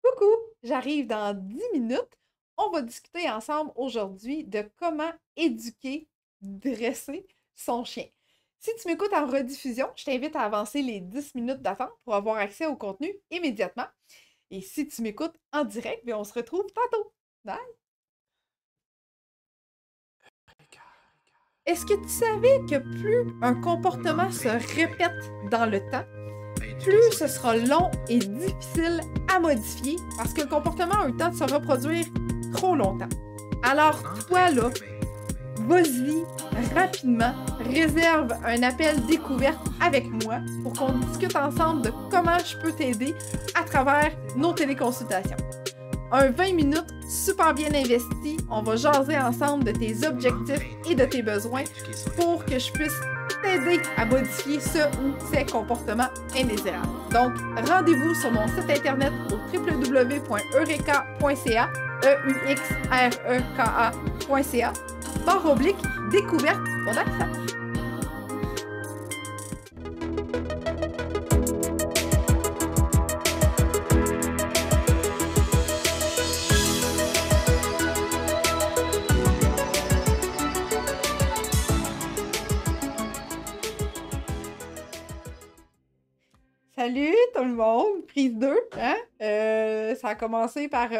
Coucou, j'arrive dans 10 minutes. On va discuter ensemble aujourd'hui de comment éduquer, dresser son chien. Si tu m'écoutes en rediffusion, je t'invite à avancer les 10 minutes d'attente pour avoir accès au contenu immédiatement. Et si tu m'écoutes en direct, bien, on se retrouve tantôt. Bye! Est-ce que tu savais que plus un comportement se répète dans le temps, plus ce sera long et difficile à modifier parce que le comportement a eu le temps de se reproduire trop longtemps. Alors toi là, vas-y rapidement, réserve un appel découverte avec moi pour qu'on discute ensemble de comment je peux t'aider à travers nos téléconsultations. Un 20 minutes super bien investi, on va jaser ensemble de tes objectifs et de tes besoins pour que je puisse t'aider à modifier ce ou ces comportements indésirables. Donc, rendez-vous sur mon site internet au www.eureka.ca, EUXREKA.ca, /découverte pour accès. Salut tout le monde, prise 2, hein? Ça a commencé par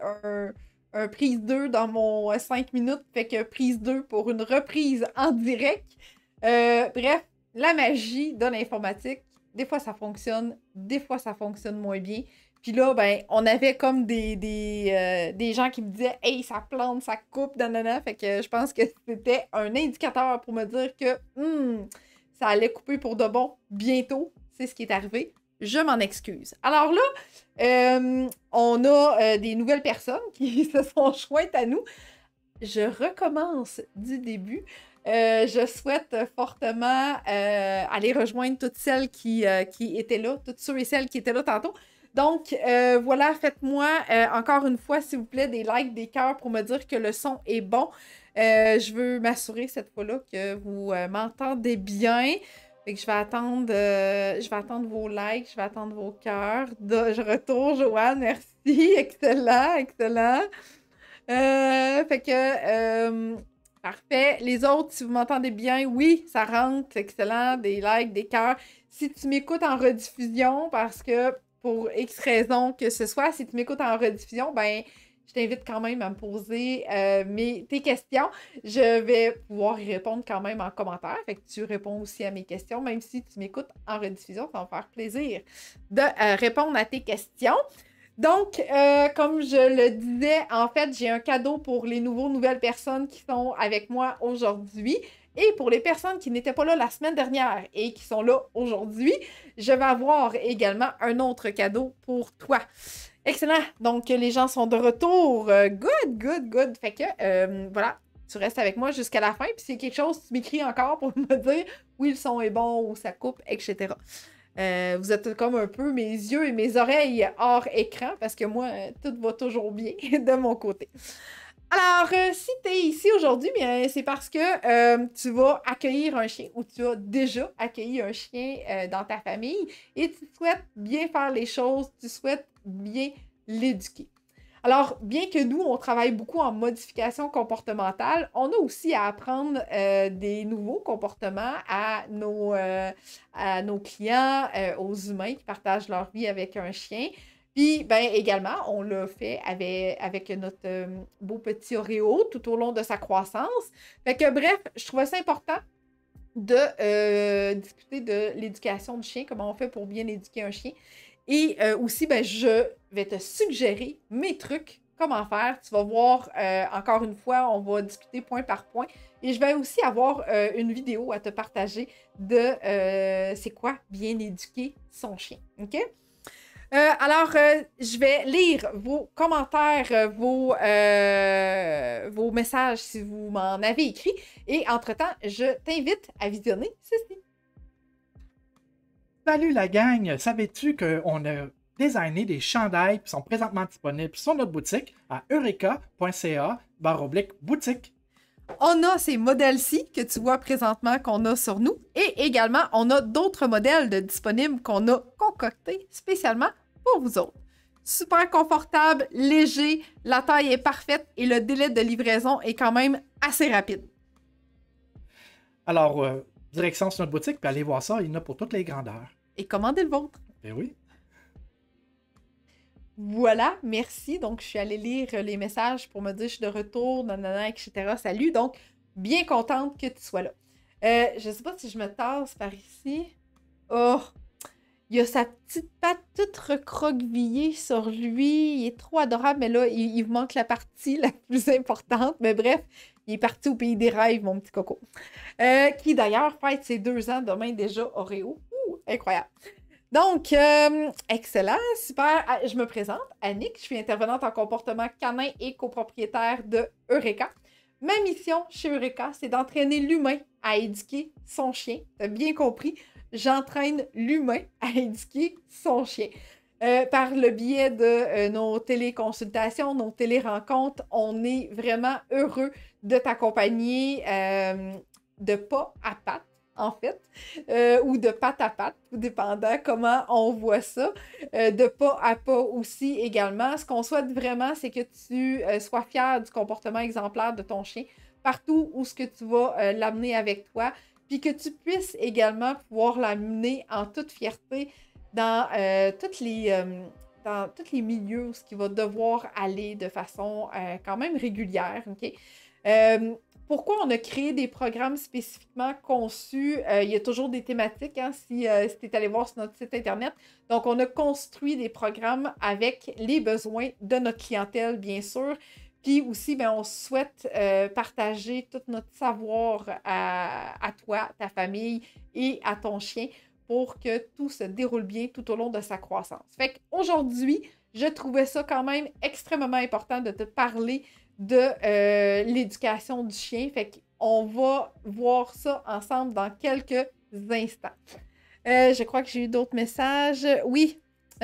un prise 2 dans mon 5 minutes, fait que prise 2 pour une reprise en direct. Bref, la magie de l'informatique, des fois ça fonctionne, des fois ça fonctionne moins bien. Puis là, ben, on avait comme des gens qui me disaient « Hey, ça plante, ça coupe, nanana », fait que je pense que c'était un indicateur pour me dire que ça allait couper pour de bon bientôt. C'est ce qui est arrivé. Je m'en excuse. Alors là, on a des nouvelles personnes qui se sont jointes à nous. Je recommence du début. Je souhaite fortement aller rejoindre toutes celles qui étaient là, toutes ceux et celles qui étaient là tantôt. Donc, voilà, faites-moi encore une fois, s'il vous plaît, des likes, des cœurs pour me dire que le son est bon. Je veux m'assurer cette fois-là que vous m'entendez bien. Fait que je vais attendre vos likes, je vais attendre vos cœurs. Je retourne, Joanne, merci. Excellent, excellent. Fait que, parfait. Les autres, si vous m'entendez bien, oui, ça rentre, excellent. Des likes, des cœurs. Si tu m'écoutes en rediffusion, parce que pour X raisons que ce soit, si tu m'écoutes en rediffusion, ben, je t'invite quand même à me poser tes questions. Je vais pouvoir y répondre quand même en commentaire. Fait que tu réponds aussi à mes questions, même si tu m'écoutes en rediffusion, ça va me faire plaisir de répondre à tes questions. Donc, comme je le disais, en fait, j'ai un cadeau pour les nouvelles personnes qui sont avec moi aujourd'hui. Et pour les personnes qui n'étaient pas là la semaine dernière et qui sont là aujourd'hui, je vais avoir également un autre cadeau pour toi. Excellent! Donc, les gens sont de retour. Good, good, good. Fait que, voilà, tu restes avec moi jusqu'à la fin. Puis s'il y a quelque chose, tu m'écris encore pour me dire oui, le son est bon ou ça coupe, etc. Vous êtes comme un peu mes yeux et mes oreilles hors écran parce que moi, tout va toujours bien de mon côté. Alors, si tu es ici aujourd'hui, bien, c'est parce que tu vas accueillir un chien ou tu as déjà accueilli un chien dans ta famille et tu souhaites bien faire les choses, tu souhaites bien l'éduquer. Alors, bien que nous, on travaille beaucoup en modification comportementale, on a aussi à apprendre des nouveaux comportements à nos clients, aux humains qui partagent leur vie avec un chien. Puis, ben également, on l'a fait avec notre beau petit Oreo tout au long de sa croissance. Fait que bref, je trouvais ça important de discuter de l'éducation du chien, comment on fait pour bien éduquer un chien. Et aussi, ben, je vais te suggérer mes trucs, comment faire. Tu vas voir, encore une fois, on va discuter point par point. Et je vais aussi avoir une vidéo à te partager de c'est quoi bien éduquer son chien. OK? Alors, je vais lire vos commentaires, vos messages si vous m'en avez écrit. Et entre-temps, je t'invite à visionner ceci. Salut la gang! Savais-tu qu'on a designé des chandails qui sont présentement disponibles sur notre boutique à eureka.ca/boutique? On a ces modèles-ci que tu vois présentement qu'on a sur nous. Et également, on a d'autres modèles disponibles qu'on a concoctés spécialement pour vous autres. super confortable, léger, la taille est parfaite et le délai de livraison est quand même assez rapide. Alors, direction sur notre boutique, puis allez voir ça, il y en a pour toutes les grandeurs. Et commandez le vôtre. Ben oui. Voilà, merci. Donc, je suis allée lire les messages pour me dire je suis de retour, nanana, etc. Salut. Donc, bien contente que tu sois là. Je sais pas si je me tasse par ici. Oh! Il a sa petite patte toute recroquevillée sur lui. Il est trop adorable, mais là, il vous manque la partie la plus importante. Mais bref, il est parti au pays des rêves, mon petit coco. Qui d'ailleurs fête ses 2 ans demain déjà, Oreo. Incroyable. Donc, excellent, super. Je me présente, Annick, je suis intervenante en comportement canin et copropriétaire de Eureka. Ma mission chez Eureka, c'est d'entraîner l'humain à éduquer son chien. Tu as bien compris, j'entraîne l'humain à éduquer son chien. Par le biais de nos téléconsultations, nos télérencontres, on est vraiment heureux de t'accompagner de pas à patte, en fait, ou de patte à patte, tout dépendant comment on voit ça, de pas à pas aussi également. Ce qu'on souhaite vraiment, c'est que tu sois fier du comportement exemplaire de ton chien partout où ce que tu vas l'amener avec toi, puis que tu puisses également pouvoir l'amener en toute fierté dans tous les milieux où il va devoir aller de façon quand même régulière. OK? Pourquoi on a créé des programmes spécifiquement conçus? Il y a toujours des thématiques, hein, si tu es allé voir sur notre site Internet. Donc, on a construit des programmes avec les besoins de notre clientèle, bien sûr. Puis aussi, ben, on souhaite partager tout notre savoir à toi, ta famille et à ton chien pour que tout se déroule bien tout au long de sa croissance. Fait qu'aujourd'hui, je trouvais ça quand même extrêmement important de te parler de l'éducation du chien. Fait qu'on va voir ça ensemble dans quelques instants. Je crois que j'ai eu d'autres messages. Oui.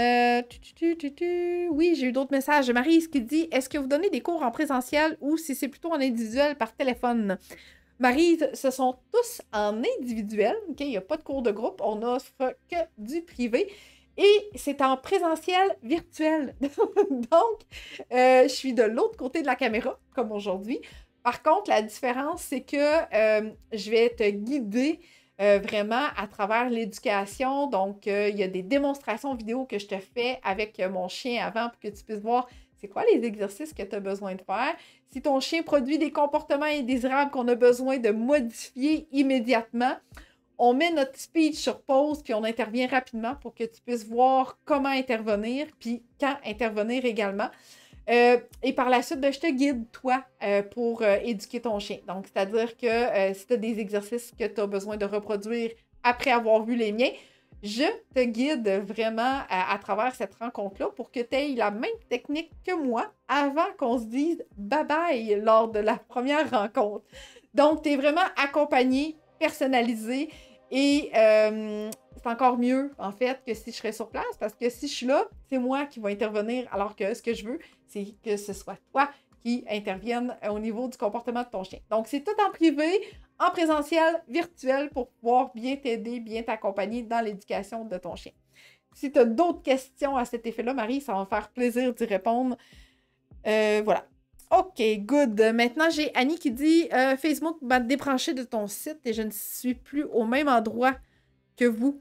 Oui, j'ai eu d'autres messages. Maryse qui dit, est-ce que vous donnez des cours en présentiel ou si c'est plutôt en individuel par téléphone? Maryse, ce sont tous en individuel. Okay? Il n'y a pas de cours de groupe. On n'offre que du privé. Et c'est en présentiel virtuel. Donc, je suis de l'autre côté de la caméra, comme aujourd'hui. Par contre, la différence, c'est que je vais te guider vraiment à travers l'éducation. Donc, il y a des démonstrations vidéo que je te fais avec mon chien avant pour que tu puisses voir c'est quoi les exercices que tu as besoin de faire. Si ton chien produit des comportements indésirables qu'on a besoin de modifier immédiatement, on met notre speech sur pause, puis on intervient rapidement pour que tu puisses voir comment intervenir, puis quand intervenir également. Et par la suite, je te guide, toi, pour éduquer ton chien. Donc, c'est-à-dire que si tu as des exercices que tu as besoin de reproduire après avoir vu les miens, je te guide vraiment à travers cette rencontre-là pour que tu aies la même technique que moi avant qu'on se dise bye-bye lors de la première rencontre. Donc, tu es vraiment accompagné, personnalisé et c'est encore mieux, en fait, que si je serais sur place parce que si je suis là, c'est moi qui vais intervenir alors que ce que je veux, c'est que ce soit toi qui intervienne au niveau du comportement de ton chien. Donc, c'est tout en privé, en présentiel, virtuel pour pouvoir bien t'aider, bien t'accompagner dans l'éducation de ton chien. Si tu as d'autres questions à cet effet-là, Marie, ça va me faire plaisir d'y répondre. Voilà. OK, good. Maintenant, j'ai Annie qui dit Facebook m'a débranché de ton site et je ne suis plus au même endroit que vous.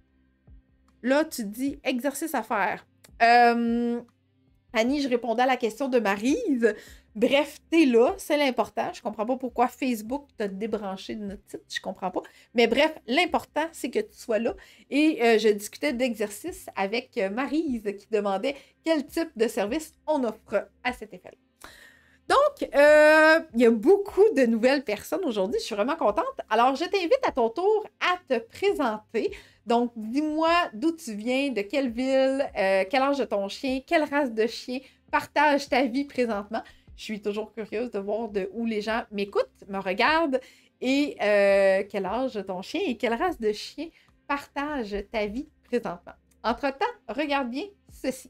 Là, tu dis exercice à faire. Annie, je répondais à la question de Maryse. Bref, t'es là, c'est l'important. Je comprends pas pourquoi Facebook t'a débranché de notre site, je comprends pas. Mais bref, l'important, c'est que tu sois là. Et je discutais d'exercice avec Maryse qui demandait quel type de service on offre à cet effet-là. Donc, il y a beaucoup de nouvelles personnes aujourd'hui. Je suis vraiment contente. Alors, je t'invite à ton tour à te présenter. Donc, dis-moi d'où tu viens, de quelle ville, quel âge de ton chien, quelle race de chien, partage ta vie présentement. Je suis toujours curieuse de voir de où les gens m'écoutent, me regardent et quel âge de ton chien et quelle race de chien partage ta vie présentement. Entre-temps, regarde bien ceci.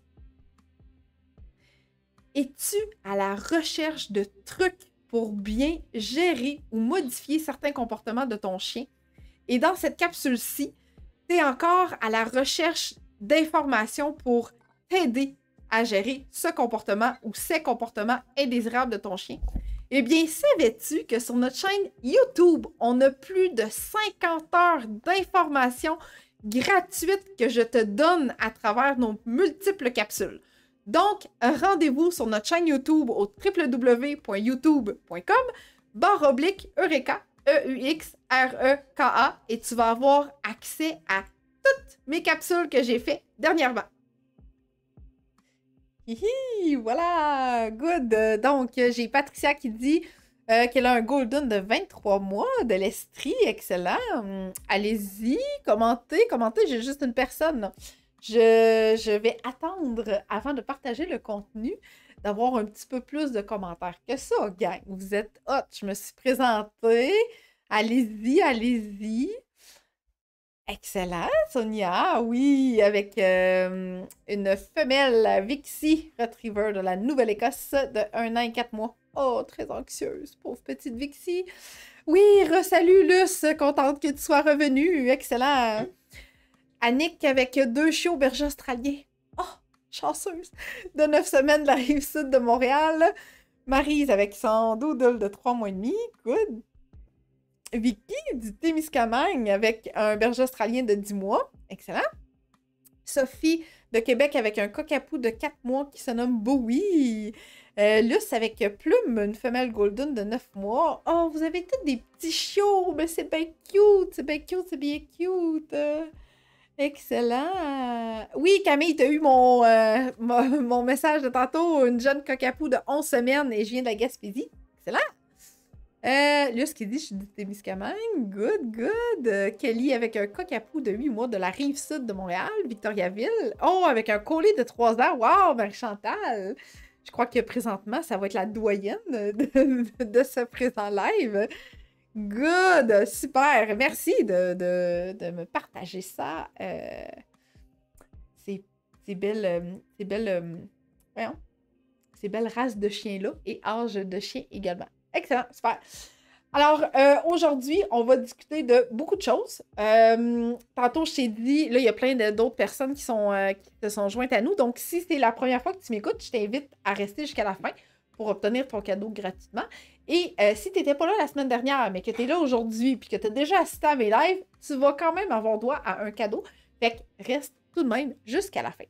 Es-tu à la recherche de trucs pour bien gérer ou modifier certains comportements de ton chien? Et dans cette capsule-ci, tu es encore à la recherche d'informations pour t'aider à gérer ce comportement ou ces comportements indésirables de ton chien? Eh bien, savais-tu que sur notre chaîne YouTube, on a plus de 50 heures d'informations gratuites que je te donne à travers nos multiples capsules? Donc, rendez-vous sur notre chaîne YouTube au www.youtube.com/Eureka, EUXREKA, et tu vas avoir accès à toutes mes capsules que j'ai faites dernièrement. Hihi, voilà, good. Donc, j'ai Patricia qui dit qu'elle a un Golden de 23 mois de l'Estrie. Excellent. Allez-y, commentez. J'ai juste une personne, là. Je vais attendre, avant de partager le contenu, d'avoir un petit peu plus de commentaires que ça, gang. Vous êtes hot. Je me suis présentée. Allez-y. Excellent, Sonia. Oui, avec une femelle Vixie Retriever de la Nouvelle-Écosse de 1 an et 4 mois. Oh, très anxieuse, pauvre petite Vixie. Oui, re-salut, Luce. Contente que tu sois revenue. Excellent. Annick avec 2 chiots berger australiens. Oh, chanceuse. De 9 semaines de la rive sud de Montréal. Maryse avec son doodle de 3 mois et demi. Good. Vicky du Témiscamingue avec un berger australien de 10 mois. Excellent. Sophie de Québec avec un cockapoo de 4 mois qui se nomme Bowie. Luce avec Plume, une femelle golden de 9 mois. Oh, vous avez tous des petits chiots, mais c'est bien cute. C'est bien cute. Excellent. Oui, Camille, tu as eu mon message de tantôt. Une jeune cockapoo de 11 semaines et je viens de la Gaspésie. Excellent. Là, ce qu'il dit, je suis du Témiscamingue. Good. Kelly avec un cockapoo de 8 mois de la rive sud de Montréal, Victoriaville. Oh, avec un collier de 3 ans. Wow, Marie-Chantal. Je crois que présentement, ça va être la doyenne de ce présent live. Good, super. Merci de me partager ça. Ces belles races de chiens-là et âge de chiens également. Excellent, super. Alors, aujourd'hui, on va discuter de beaucoup de choses. Tantôt, je t'ai dit, là, il y a plein d'autres personnes qui se sont jointes à nous. Donc, si c'est la première fois que tu m'écoutes, je t'invite à rester jusqu'à la fin pour obtenir ton cadeau gratuitement. Et si tu n'étais pas là la semaine dernière, mais que tu es là aujourd'hui puis que tu as déjà assisté à mes lives, tu vas quand même avoir droit à un cadeau. Fait que reste tout de même jusqu'à la fin.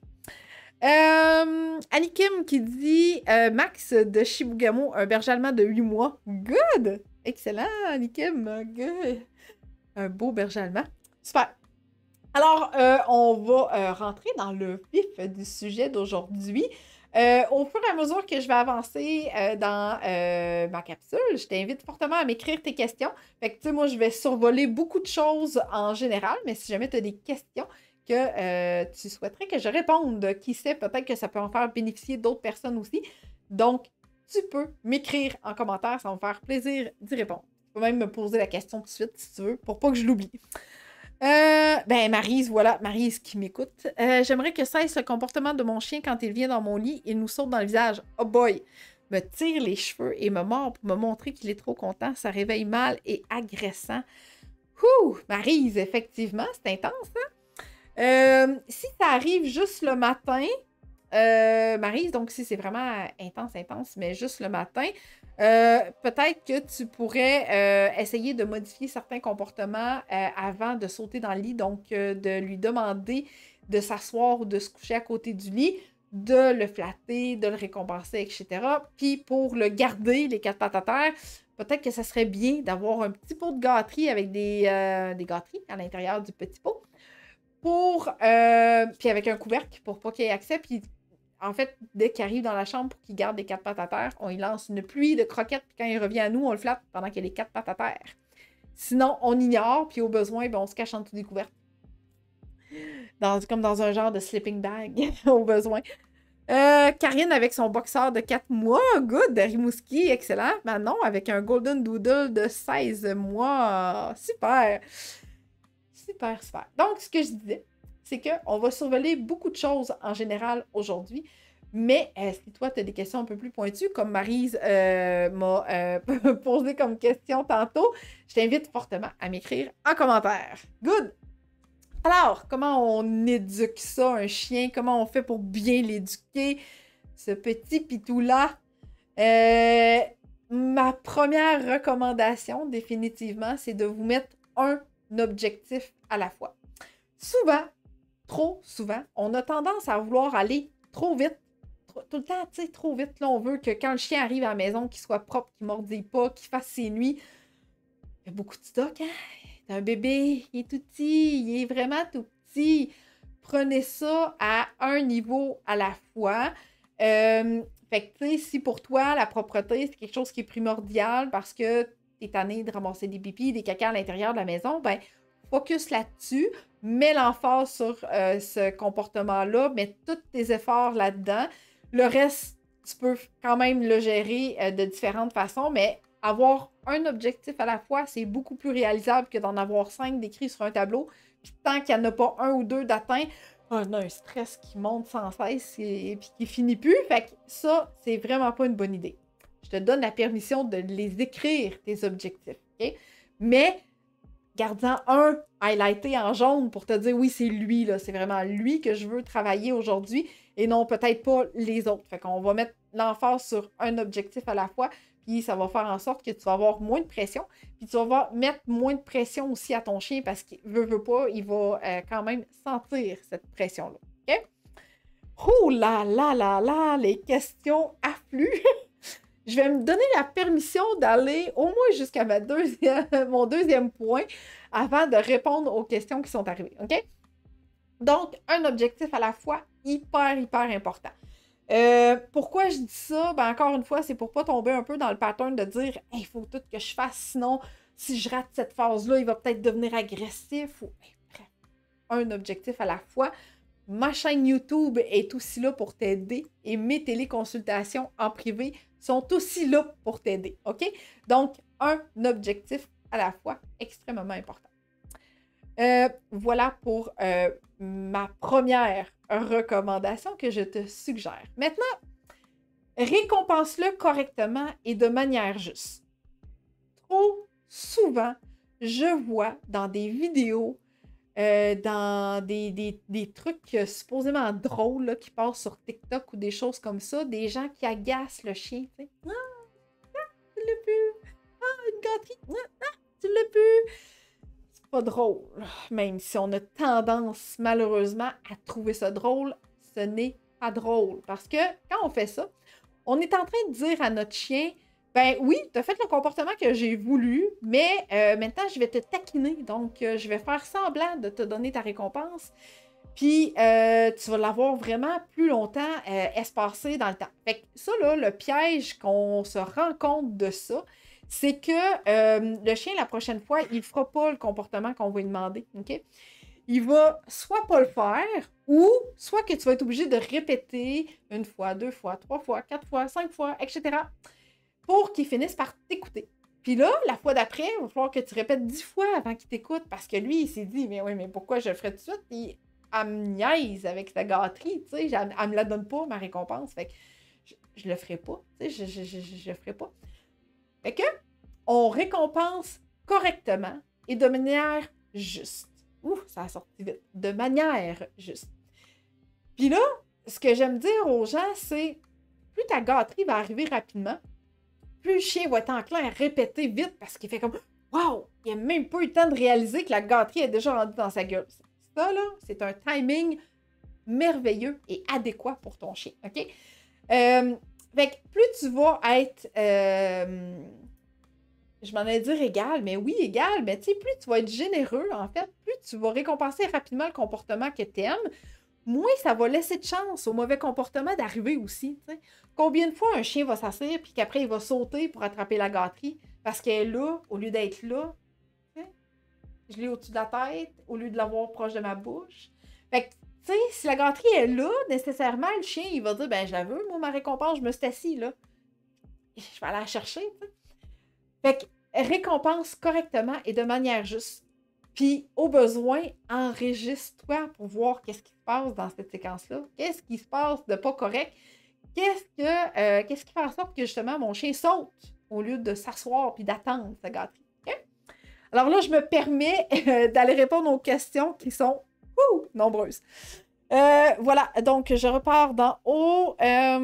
Annie Kim qui dit Max de Chibougamau, un berger allemand de 8 mois. Good! Excellent, Annie Kim. Good. Un beau berger allemand. Super. Alors, on va rentrer dans le vif du sujet d'aujourd'hui. Au fur et à mesure que je vais avancer dans ma capsule, je t'invite fortement à m'écrire tes questions. Fait que, tu sais, moi, je vais survoler beaucoup de choses en général, mais si jamais tu as des questions que tu souhaiterais que je réponde, qui sait, peut-être que ça peut en faire bénéficier d'autres personnes aussi. Donc, tu peux m'écrire en commentaire, ça va me faire plaisir d'y répondre. Tu peux même me poser la question tout de suite, si tu veux, pour pas que je l'oublie. Maryse, voilà, Maryse qui m'écoute. J'aimerais que cesse le comportement de mon chien quand il vient dans mon lit, il nous saute dans le visage. Oh boy! Me tire les cheveux et me mord pour me montrer qu'il est trop content. Ça réveille mal et agressant. Ouh! Maryse, effectivement, c'est intense, hein? Si ça arrive juste le matin, Maryse, donc si c'est vraiment intense, mais juste le matin, peut-être que tu pourrais essayer de modifier certains comportements avant de sauter dans le lit, donc de lui demander de s'asseoir ou de se coucher à côté du lit, de le flatter, de le récompenser, etc. Puis pour le garder, les 4 pattes à terre, peut-être que ça serait bien d'avoir un petit pot de gâterie avec des gâteries à l'intérieur du petit pot. Puis avec un couvercle pour pas qu'il ait accès. Puis en fait, dès qu'il arrive dans la chambre pour qu'il garde les 4 pattes à terre, on y lance une pluie de croquettes. Puis quand il revient à nous, on le flatte pendant qu'il a les 4 pattes à terre. Sinon, on ignore. Puis au besoin, on se cache en dessous des couvercles. Comme dans un genre de sleeping bag, au besoin. Karine avec son boxeur de 4 mois. Good. Rimouski, excellent. Manon avec un Golden Doodle de 16 mois. Super. Super. Donc, ce que je disais, c'est qu'on va survoler beaucoup de choses en général aujourd'hui. Mais si toi, tu as des questions un peu plus pointues, comme Maryse m'a posé comme question tantôt, je t'invite fortement à m'écrire en commentaire. Good! Alors, comment on éduque ça, un chien? Comment on fait pour bien l'éduquer, ce petit pitou-là? Ma première recommandation, définitivement, c'est de vous mettre un objectif à la fois. Souvent, trop souvent, on a tendance à vouloir aller trop vite. Tout le temps, tu sais, trop vite. Là, on veut que quand le chien arrive à la maison, qu'il soit propre, qu'il ne mordille pas, qu'il fasse ses nuits. Il y a beaucoup de stock, hein? C'est un bébé, il est tout petit, il est vraiment tout petit. Prenez ça à un niveau à la fois. Fait que, tu sais, si pour toi, la propreté, c'est quelque chose qui est primordial parce que tu es tanné de ramasser des pipis, des caca à l'intérieur de la maison, ben, focus là-dessus. Mets l'emphase sur ce comportement-là, mets tous tes efforts là-dedans. Le reste, tu peux quand même le gérer de différentes façons, mais avoir un objectif à la fois, c'est beaucoup plus réalisable que d'en avoir 5 décrits sur un tableau. Puis tant qu'il n'y en a pas un ou deux d'atteint, on a un stress qui monte sans cesse et puis qui finit plus. Fait que ça, c'est vraiment pas une bonne idée. Je te donne la permission de les écrire, tes objectifs. Okay? Mais garde-en un highlighté en jaune pour te dire oui, c'est lui, là. C'est vraiment lui que je veux travailler aujourd'hui et non peut-être pas les autres. Fait qu'on va mettre l'emphase sur un objectif à la fois. Puis ça va faire en sorte que tu vas avoir moins de pression. Puis tu vas mettre moins de pression aussi à ton chien parce qu'il veut pas, il va quand même sentir cette pression-là. OK? Ouh là là là là, les questions affluent. Je vais me donner la permission d'aller au moins jusqu'à mon deuxième point avant de répondre aux questions qui sont arrivées. OK? Donc, un objectif à la fois, hyper, hyper important. Pourquoi je dis ça? Ben, encore une fois, c'est pour pas tomber un peu dans le pattern de dire « Il faut tout que je fasse, sinon, si je rate cette phase-là, il va peut-être devenir agressif. » ou bref, un objectif à la fois. Ma chaîne YouTube est aussi là pour t'aider et mes téléconsultations en privé sont aussi là pour t'aider. OK? Donc, un objectif à la fois, extrêmement important. Voilà pour ma première recommandation que je te suggère. Maintenant, récompense-le correctement et de manière juste. Trop souvent, je vois dans des vidéos, dans des trucs supposément drôles là, qui passent sur TikTok ou des choses comme ça, des gens qui agacent le chien. Tu sais. Tu l'as pu! Une gâterie! Tu l'as pu! Pas drôle, même si on a tendance malheureusement à trouver ça drôle, ce n'est pas drôle. Parce que quand on fait ça, on est en train de dire à notre chien, ben oui, tu as fait le comportement que j'ai voulu, mais maintenant je vais te taquiner, donc je vais faire semblant de te donner ta récompense, puis tu vas l'avoir vraiment plus longtemps espacé dans le temps. Fait que ça là, le piège qu'on se rend compte de ça, c'est que le chien, la prochaine fois, il ne fera pas le comportement qu'on va lui demander. OK? Il va soit pas le faire, ou soit que tu vas être obligé de répéter une fois, 2 fois, 3 fois, 4 fois, 5 fois, etc. pour qu'il finisse par t'écouter. Puis là, la fois d'après, il va falloir que tu répètes 10 fois avant qu'il t'écoute, parce que lui, il s'est dit, mais oui, mais pourquoi je le ferais tout de suite? Puis elle me niaise avec sa gâterie, tu sais, elle me la donne pas, ma récompense. Fait que je le ferai pas, tu sais, je le ferai pas. Fait que, on récompense correctement et de manière juste. Ouh, ça a sorti vite. De manière juste. Puis là, ce que j'aime dire aux gens, c'est plus ta gâterie va arriver rapidement, plus le chien va être enclin à répéter vite parce qu'il fait comme « Wow! » Il n'a même pas eu le temps de réaliser que la gâterie est déjà rendue dans sa gueule. Ça, là, c'est un timing merveilleux et adéquat pour ton chien. OK? Fait que plus tu vas être, je m'en allais dire égal, mais oui, égal, mais tu sais, plus tu vas être généreux, en fait, plus tu vas récompenser rapidement le comportement que tu aimes, moins ça va laisser de chance au mauvais comportement d'arriver aussi. T'sais. Combien de fois un chien va s'asseoir puis qu'après il va sauter pour attraper la gâterie parce qu'elle est là, au lieu d'être là, t'sais? Je l'ai au-dessus de la tête, au lieu de l'avoir proche de ma bouche. Fait que tu sais, si la gâterie est là, nécessairement, le chien, il va dire, ben, je la veux, moi, ma récompense, je me suis assis, là. Je vais aller la chercher, tu sais. Fait que récompense correctement et de manière juste. Puis, au besoin, enregistre-toi pour voir qu'est-ce qui se passe dans cette séquence-là. Qu'est-ce qui se passe de pas correct? Qu'est-ce qui fait en sorte que, justement, mon chien saute au lieu de s'asseoir puis d'attendre sa gâterie? Okay? Alors là, je me permets d'aller répondre aux questions qui sont Nombreuses. Voilà, donc je repars d'en haut.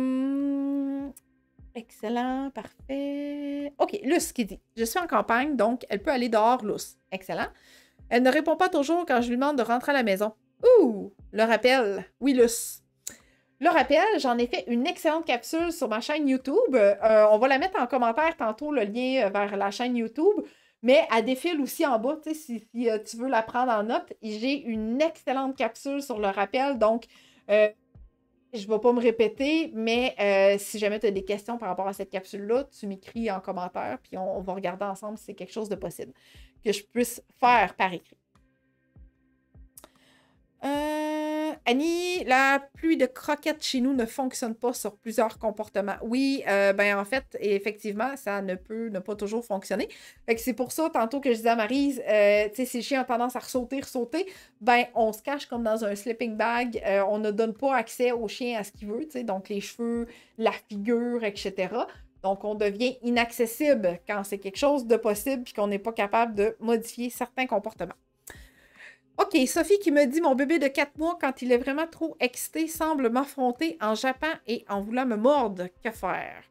Excellent, parfait. OK, Luce qui dit: je suis en campagne, donc elle peut aller dehors, Luce. Excellent. Elle ne répond pas toujours quand je lui demande de rentrer à la maison. Ouh! Le rappel. Oui, Luce. Le rappel, j'en ai fait une excellente capsule sur ma chaîne YouTube. On va la mettre en commentaire tantôt, le lien vers la chaîne YouTube. Mais elle défile aussi en bas, tu sais, si tu veux la prendre en note. J'ai une excellente capsule sur le rappel, donc je ne vais pas me répéter, mais si jamais tu as des questions par rapport à cette capsule-là, tu m'écris en commentaire, puis on va regarder ensemble si c'est quelque chose de possible que je puisse faire par écrit. Annie, la pluie de croquettes chez nous ne fonctionne pas sur plusieurs comportements. Oui, ben en fait, effectivement, ça ne peut ne pas toujours fonctionner. Fait que c'est pour ça, tantôt que je disais à Maryse, tu sais, si le chien a tendance à ressauter, ben on se cache comme dans un sleeping bag. On ne donne pas accès au chien à ce qu'il veut, tu sais, donc les cheveux, la figure, etc. Donc, on devient inaccessible quand c'est quelque chose de possible puis qu'on n'est pas capable de modifier certains comportements. OK, Sophie qui me dit: mon bébé de 4 mois, quand il est vraiment trop excité, semble m'affronter en jappant et en voulant me mordre. Que faire?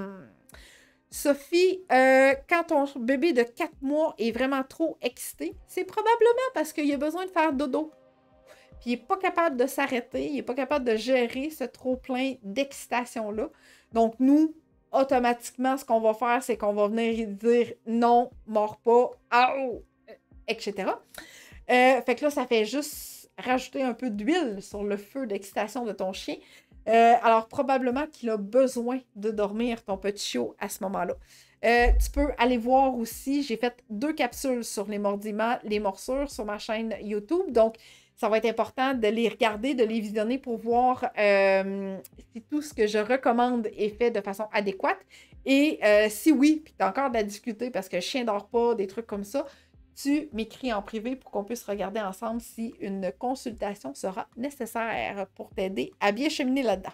Sophie, quand ton bébé de 4 mois est vraiment trop excité, c'est probablement parce qu'il a besoin de faire dodo. Puis il n'est pas capable de s'arrêter, il n'est pas capable de gérer ce trop-plein d'excitation-là. Donc, nous, automatiquement, ce qu'on va faire, c'est qu'on va venir dire non, mords pas, au, etc. Fait que là, ça fait juste rajouter un peu d'huile sur le feu d'excitation de ton chien. Alors, probablement qu'il a besoin de dormir, ton petit chiot, à ce moment-là. Tu peux aller voir aussi, j'ai fait 2 capsules sur les mordiments, les morsures sur ma chaîne YouTube. Donc, ça va être important de les regarder, de les visionner pour voir si tout ce que je recommande est fait de façon adéquate. Et si oui, puis tu as encore de la difficulté parce que le chien ne dort pas, des trucs comme ça, tu m'écris en privé pour qu'on puisse regarder ensemble si une consultation sera nécessaire pour t'aider à bien cheminer là-dedans.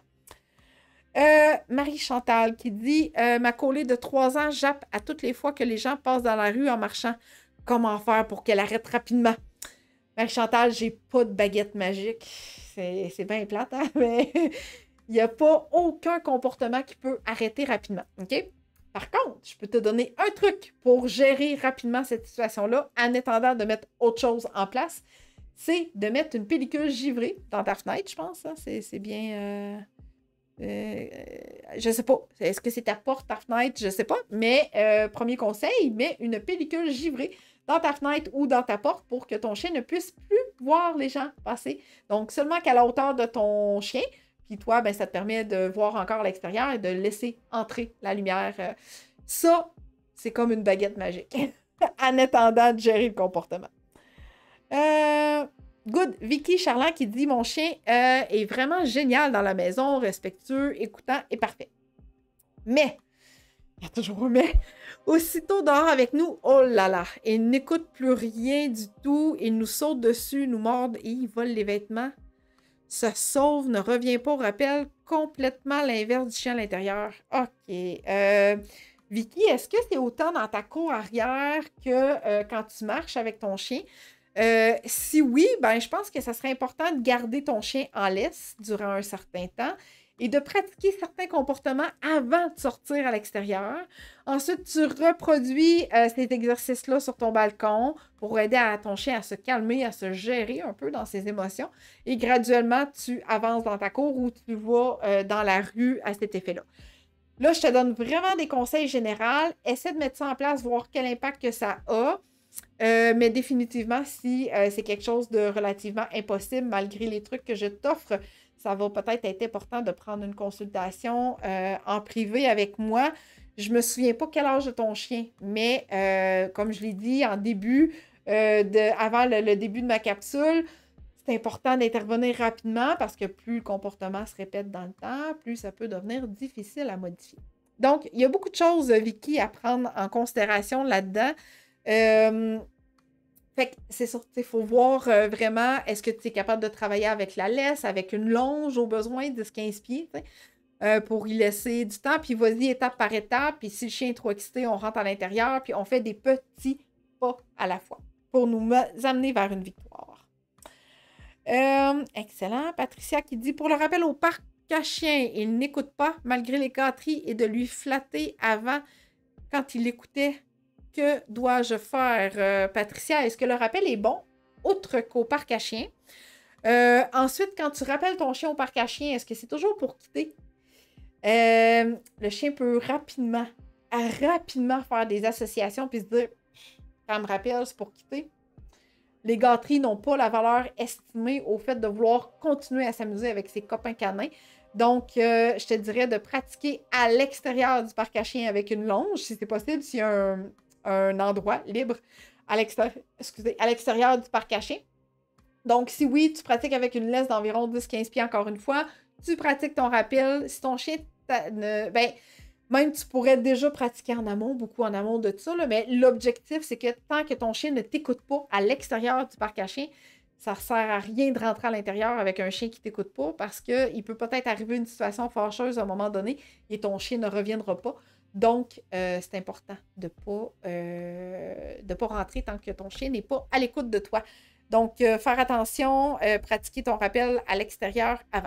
Marie-Chantal qui dit: ma collée de 3 ans jappe à toutes les fois que les gens passent dans la rue en marchant. Comment faire pour qu'elle arrête rapidement? Marie-Chantal, j'ai pas de baguette magique. C'est bien plate, hein? Mais il n'y a pas aucun comportement qui peut arrêter rapidement. OK? Par contre, je peux te donner un truc pour gérer rapidement cette situation-là en attendant de mettre autre chose en place. C'est de mettre une pellicule givrée dans ta fenêtre, je pense. Hein? C'est bien... je sais pas. Est-ce que c'est ta porte, ta fenêtre? Je sais pas. Mais premier conseil, mets une pellicule givrée dans ta fenêtre ou dans ta porte pour que ton chien ne puisse plus voir les gens passer. Donc, seulement qu'à la hauteur de ton chien. Puis toi, ben, ça te permet de voir encore l'extérieur et de laisser entrer la lumière. Ça, c'est comme une baguette magique en attendant de gérer le comportement. Good. Vicky Charland qui dit: mon chien est vraiment génial dans la maison, respectueux, écoutant et parfait. Mais, il y a toujours un mais, aussitôt dehors avec nous, oh là là, il n'écoute plus rien du tout, il nous saute dessus, nous mord et il vole les vêtements. Se sauve, ne revient pas au rappel, complètement l'inverse du chien à l'intérieur. OK. Vicky, est-ce que c'est autant dans ta cour arrière que quand tu marches avec ton chien? Si oui, ben je pense que ça serait important de garder ton chien en laisse durant un certain temps et de pratiquer certains comportements avant de sortir à l'extérieur. Ensuite, tu reproduis ces exercices-là sur ton balcon pour aider ton chien à se calmer, à se gérer un peu dans ses émotions. Et graduellement, tu avances dans ta cour ou tu vas dans la rue à cet effet-là. Là, je te donne vraiment des conseils généraux. Essaie de mettre ça en place, voir quel impact que ça a. Mais définitivement, si c'est quelque chose de relativement impossible, malgré les trucs que je t'offre, ça va peut-être être important de prendre une consultation en privé avec moi. Je ne me souviens pas quel âge de ton chien, mais comme je l'ai dit en début, avant le début de ma capsule, c'est important d'intervenir rapidement parce que plus le comportement se répète dans le temps, plus ça peut devenir difficile à modifier. Donc, il y a beaucoup de choses, Vicky, à prendre en considération là-dedans. Fait que c'est sûr, il faut voir vraiment, est-ce que tu es capable de travailler avec la laisse, avec une longe au besoin, 10-15 pieds, pour y laisser du temps, puis vas-y étape par étape, puis si le chien est trop excité, on rentre à l'intérieur, puis on fait des petits pas à la fois pour nous amener vers une victoire. Excellent. Patricia qui dit, pour le rappel au parc à chien, il n'écoute pas malgré les gâteries et de lui flatter avant quand il écoutait. Que dois-je faire? Patricia, est-ce que le rappel est bon, autre qu'au parc à chien? Ensuite, quand tu rappelles ton chien au parc à chien, est-ce que c'est toujours pour quitter? Le chien peut rapidement faire des associations puis se dire, quand me rappelle, c'est pour quitter. Les gâteries n'ont pas la valeur estimée au fait de vouloir continuer à s'amuser avec ses copains canins. Donc, je te dirais de pratiquer à l'extérieur du parc à chiens avec une longe, si c'est possible, s'il y a un endroit libre à l'extérieur du parc à chiens. Donc, si oui, tu pratiques avec une laisse d'environ 10-15 pieds, encore une fois, tu pratiques ton rappel. Si ton chien, même tu pourrais déjà pratiquer en amont, beaucoup en amont de tout ça, là, mais l'objectif, c'est que tant que ton chien ne t'écoute pas à l'extérieur du parc à chiens, ça ne sert à rien de rentrer à l'intérieur avec un chien qui ne t'écoute pas parce qu'il peut peut-être arriver une situation fâcheuse à un moment donné et ton chien ne reviendra pas. Donc, c'est important de ne pas rentrer tant que ton chien n'est pas à l'écoute de toi. Donc, faire attention, pratiquer ton rappel à l'extérieur avant.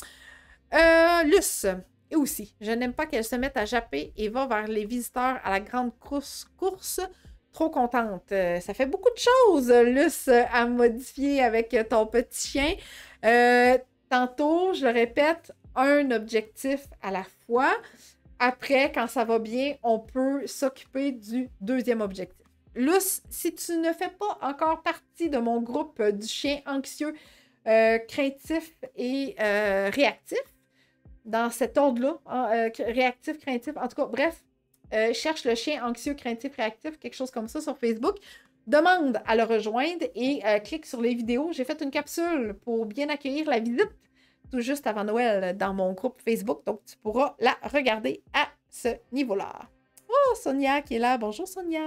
Luce, et aussi, je n'aime pas qu'elle se mette à japper et va vers les visiteurs à la grande course. Trop contente. Ça fait beaucoup de choses, Luce, à modifier avec ton petit chien. Tantôt, je le répète, un objectif à la fois. Après, quand ça va bien, on peut s'occuper du deuxième objectif. Luce, si tu ne fais pas encore partie de mon groupe du chien anxieux, craintif et réactif, dans cet ordre-là, réactif, craintif, en tout cas, bref, cherche le chien anxieux, craintif, réactif, quelque chose comme ça sur Facebook. Demande à le rejoindre et clique sur les vidéos. J'ai fait une capsule pour bien accueillir la visite tout juste avant Noël dans mon groupe Facebook. Donc, tu pourras la regarder à ce niveau-là. Oh, Sonia qui est là. Bonjour, Sonia.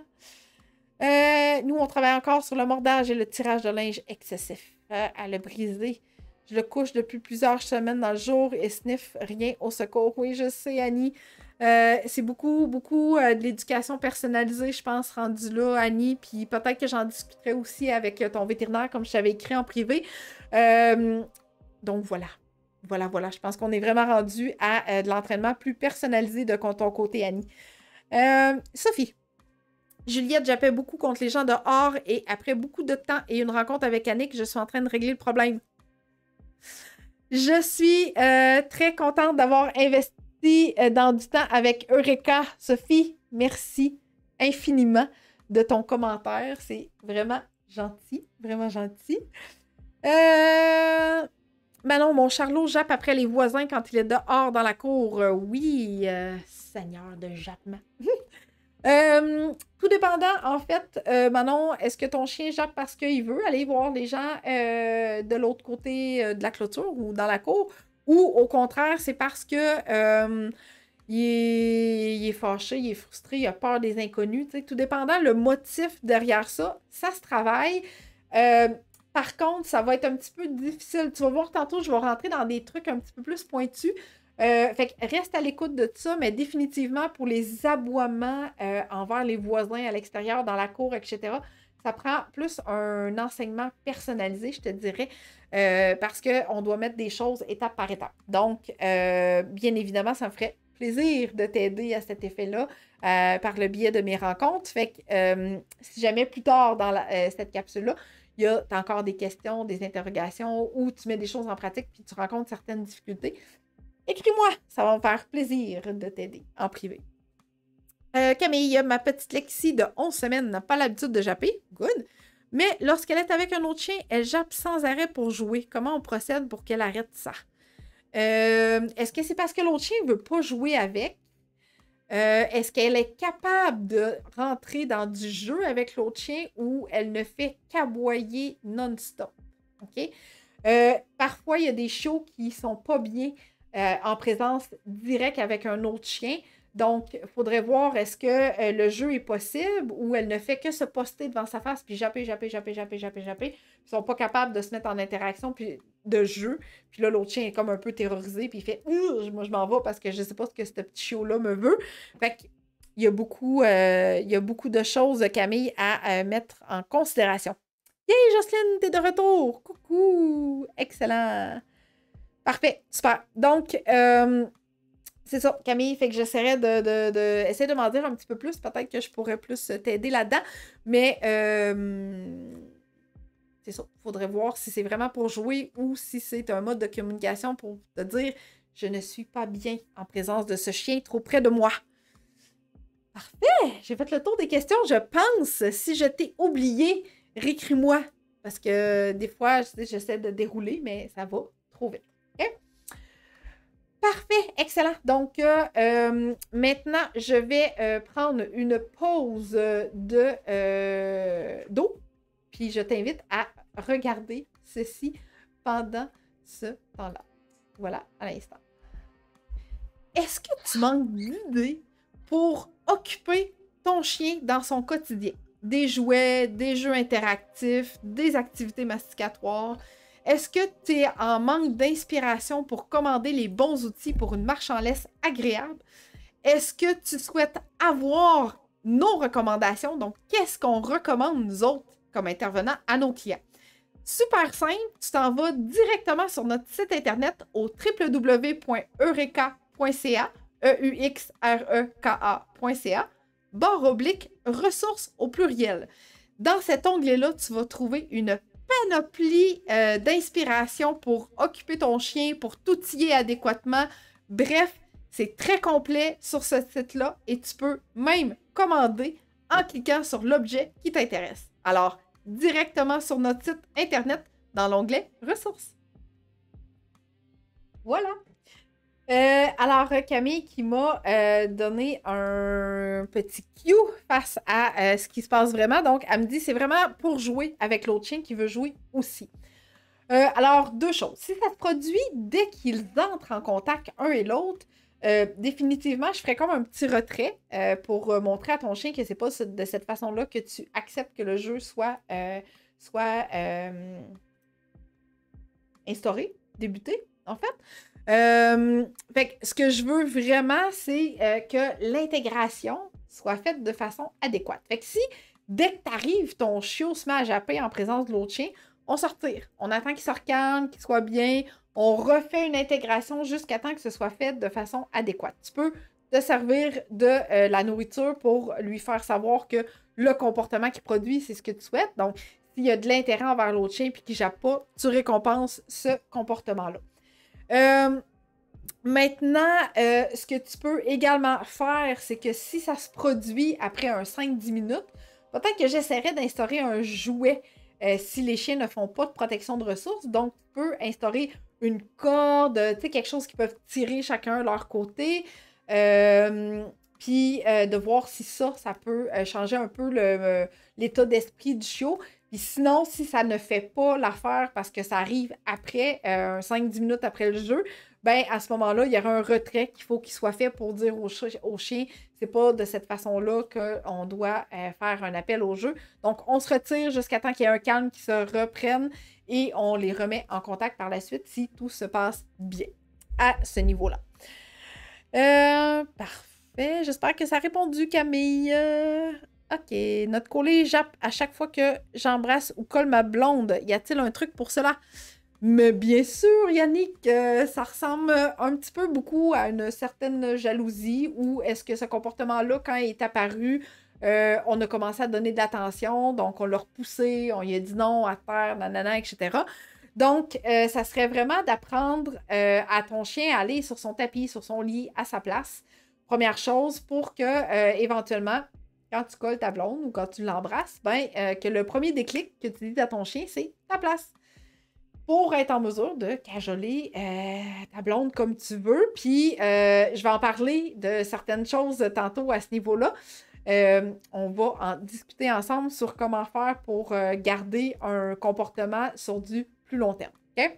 Nous, on travaille encore sur le mordage et le tirage de linge excessif. À le briser. Je le couche depuis plusieurs semaines dans le jour et sniff rien au secours. Oui, je sais, Annie. C'est beaucoup de l'éducation personnalisée, je pense, rendu là, Annie. Puis peut-être que j'en discuterai aussi avec ton vétérinaire, comme je t'avais écrit en privé. Donc voilà. Voilà. Je pense qu'on est vraiment rendu à de l'entraînement plus personnalisé de ton côté, Annie. Sophie. Juliette, j'appelle beaucoup contre les gens dehors et après beaucoup de temps et une rencontre avec Annick, je suis en train de régler le problème. Je suis très contente d'avoir investi dans du temps avec Eureka. Sophie, merci infiniment de ton commentaire. C'est vraiment gentil, vraiment gentil. Manon, mon Charlot jappe après les voisins quand il est dehors dans la cour. Oui, seigneur de jappement. Tout dépendant, en fait, Manon, est-ce que ton chien jappe parce qu'il veut aller voir les gens de l'autre côté de la clôture ou dans la cour, ou au contraire, c'est parce que il est fâché, il est frustré, il a peur des inconnus. Tout dépendant, le motif derrière ça, ça se travaille. Par contre, ça va être un petit peu difficile. Tu vas voir tantôt, je vais rentrer dans des trucs un petit peu plus pointus. Fait que reste à l'écoute de ça, mais définitivement pour les aboiements envers les voisins à l'extérieur, dans la cour, etc., ça prend plus un enseignement personnalisé, je te dirais, parce qu'on doit mettre des choses étape par étape. Donc, bien évidemment, ça me ferait plaisir de t'aider à cet effet-là par le biais de mes rencontres. Fait que si jamais plus tard dans cette capsule-là, tu as encore des questions, des interrogations, ou tu mets des choses en pratique puis tu rencontres certaines difficultés, écris-moi, ça va me faire plaisir de t'aider en privé. Camille, ma petite Lexi de 11 semaines n'a pas l'habitude de japper. Good. Mais lorsqu'elle est avec un autre chien, elle jappe sans arrêt pour jouer. Comment on procède pour qu'elle arrête ça? Est-ce que c'est parce que l'autre chien ne veut pas jouer avec? Est-ce qu'elle est capable de rentrer dans du jeu avec l'autre chien ou elle ne fait qu'aboyer non-stop? OK? Parfois, il y a des chiots qui ne sont pas bien en présence directe avec un autre chien. Donc, il faudrait voir est-ce que le jeu est possible ou elle ne fait que se poster devant sa face puis japper. Ils sont pas capables de se mettre en interaction puis de jeu. Puis là, l'autre chien est comme un peu terrorisé puis il fait « Moi, je m'en vais parce que je sais pas ce que ce petit chiot-là me veut. » Fait qu'il y a beaucoup de choses, Camille, à mettre en considération. Yay, Jocelyne, t'es de retour! Coucou! Excellent! Parfait, super. Donc, c'est ça, Camille, fait que j'essaierai essayer de m'en dire un petit peu plus. Peut-être que je pourrais plus t'aider là-dedans. Mais c'est ça. Il faudrait voir si c'est vraiment pour jouer ou si c'est un mode de communication pour te dire je ne suis pas bien en présence de ce chien trop près de moi. Parfait! J'ai fait le tour des questions, je pense. Si je t'ai oublié, réécris-moi. Parce que des fois, j'essaie de dérouler, mais ça va trop vite. OK? Parfait, excellent. Donc, maintenant, je vais prendre une pause d'eau. Puis, je t'invite à regarder ceci pendant ce temps-là. Voilà, à l'instant. Est-ce que tu manques d'idées pour occuper ton chien dans son quotidien? Des jouets, des jeux interactifs, des activités masticatoires. Est-ce que tu es en manque d'inspiration pour commander les bons outils pour une marche en laisse agréable? Est-ce que tu souhaites avoir nos recommandations? Donc, qu'est-ce qu'on recommande, nous autres, comme intervenants à nos clients? Super simple, tu t'en vas directement sur notre site internet au www.eureka.ca, euxreka.ca, /ressources au pluriel. Dans cet onglet-là, tu vas trouver une panoplie d'inspiration pour occuper ton chien, pour t'outiller adéquatement. Bref, c'est très complet sur ce site-là et tu peux même commander en cliquant sur l'objet qui t'intéresse. Alors, directement sur notre site internet dans l'onglet ressources. Voilà. Alors, Camille qui m'a donné un petit cue face à ce qui se passe vraiment. Donc, elle me dit c'est vraiment pour jouer avec l'autre chien qui veut jouer aussi. Alors, deux choses. Si ça se produit dès qu'ils entrent en contact un et l'autre, définitivement, je ferais comme un petit retrait pour montrer à ton chien que c'est pas de cette façon-là que tu acceptes que le jeu soit instauré, débuté, en fait. Fait que ce que je veux vraiment, c'est que l'intégration soit faite de façon adéquate. Fait que si, dès que tu arrives, ton chiot se met à japper en présence de l'autre chien, on se retire. On attend qu'il se recalme, qu'il soit bien. On refait une intégration jusqu'à temps que ce soit fait de façon adéquate. Tu peux te servir de la nourriture pour lui faire savoir que le comportement qu'il produit, c'est ce que tu souhaites. Donc, s'il y a de l'intérêt envers l'autre chien et qu'il ne jappe pas, tu récompenses ce comportement-là. Maintenant, ce que tu peux également faire, c'est que si ça se produit après un 5-10 minutes, peut-être que j'essaierais d'instaurer un jouet si les chiens ne font pas de protection de ressources. Donc, tu peux instaurer une corde, tu sais, quelque chose qu'ils peuvent tirer chacun de leur côté. Puis de voir si ça peut changer un peu l'état d'esprit du chiot. Puis sinon, si ça ne fait pas l'affaire parce que ça arrive après, 5-10 minutes après le jeu, ben à ce moment-là, il y aura un retrait qu'il faut qu'il soit fait pour dire au chien, c'est pas de cette façon-là qu'on doit faire un appel au jeu. Donc, on se retire jusqu'à temps qu'il y ait un calme qui se reprenne et on les remet en contact par la suite si tout se passe bien à ce niveau-là. Parfait. J'espère que ça a répondu, Camille. OK. Notre collé jappe à chaque fois que j'embrasse ou colle ma blonde. Y a-t-il un truc pour cela? Mais bien sûr, Yannick, ça ressemble un petit peu beaucoup à une certaine jalousie ou est-ce que ce comportement-là, quand il est apparu, on a commencé à donner de l'attention, donc on l'a repoussé, on lui a dit non à terre, nanana, etc. Donc, ça serait vraiment d'apprendre à ton chien à aller sur son tapis, sur son lit, à sa place. Première chose, pour que, éventuellement, quand tu colles ta blonde ou quand tu l'embrasses, que le premier déclic que tu dis à ton chien, c'est ta place. Pour être en mesure de cajoler ta blonde comme tu veux. Puis, je vais en parler de certaines choses tantôt à ce niveau-là. On va en discuter ensemble sur comment faire pour garder un comportement sur du plus long terme. OK?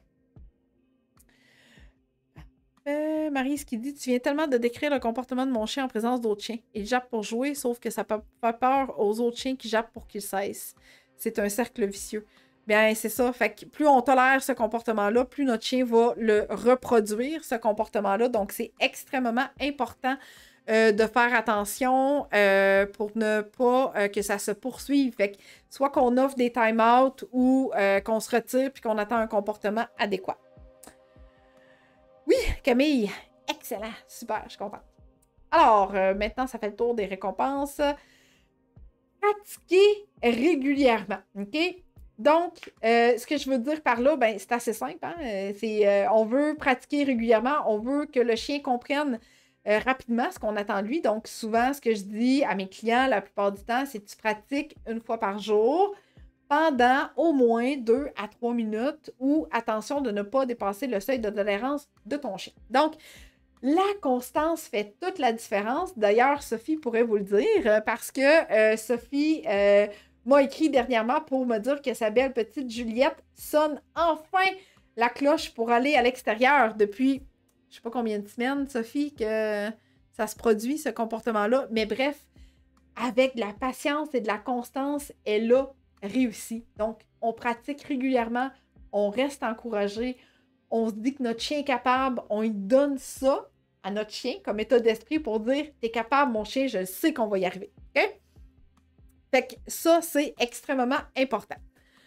Marie, ce qui dit, tu viens tellement de décrire le comportement de mon chien en présence d'autres chiens. Il jappe pour jouer, sauf que ça peut faire peur aux autres chiens qui jappent pour qu'ils cessent. C'est un cercle vicieux. Bien, c'est ça. Fait que plus on tolère ce comportement-là, plus notre chien va le reproduire, ce comportement-là. Donc, c'est extrêmement important de faire attention pour ne pas que ça se poursuive. Fait que soit qu'on offre des time-out ou qu'on se retire puis qu'on attend un comportement adéquat. Oui, Camille, excellent, super, je suis contente. Alors, maintenant, ça fait le tour des récompenses. Pratiquer régulièrement, OK? Donc, ce que je veux dire par là, ben, c'est assez simple. Hein? On veut pratiquer régulièrement, on veut que le chien comprenne rapidement ce qu'on attend de lui. Donc, souvent, ce que je dis à mes clients la plupart du temps, c'est que tu pratiques une fois par jour pendant au moins 2 à 3 minutes ou attention de ne pas dépasser le seuil de tolérance de ton chien. Donc, la constance fait toute la différence. D'ailleurs, Sophie pourrait vous le dire parce que Sophie m'a écrit dernièrement pour me dire que sa belle petite Juliette sonne enfin la cloche pour aller à l'extérieur depuis je ne sais pas combien de semaines, Sophie, que ça se produit, ce comportement-là. Mais bref, avec de la patience et de la constance, elle a réussi. Donc, on pratique régulièrement, on reste encouragé, on se dit que notre chien est capable, on lui donne ça à notre chien comme état d'esprit pour dire « T'es capable, mon chien, je sais qu'on va y arriver. OK? » Fait que ça, c'est extrêmement important.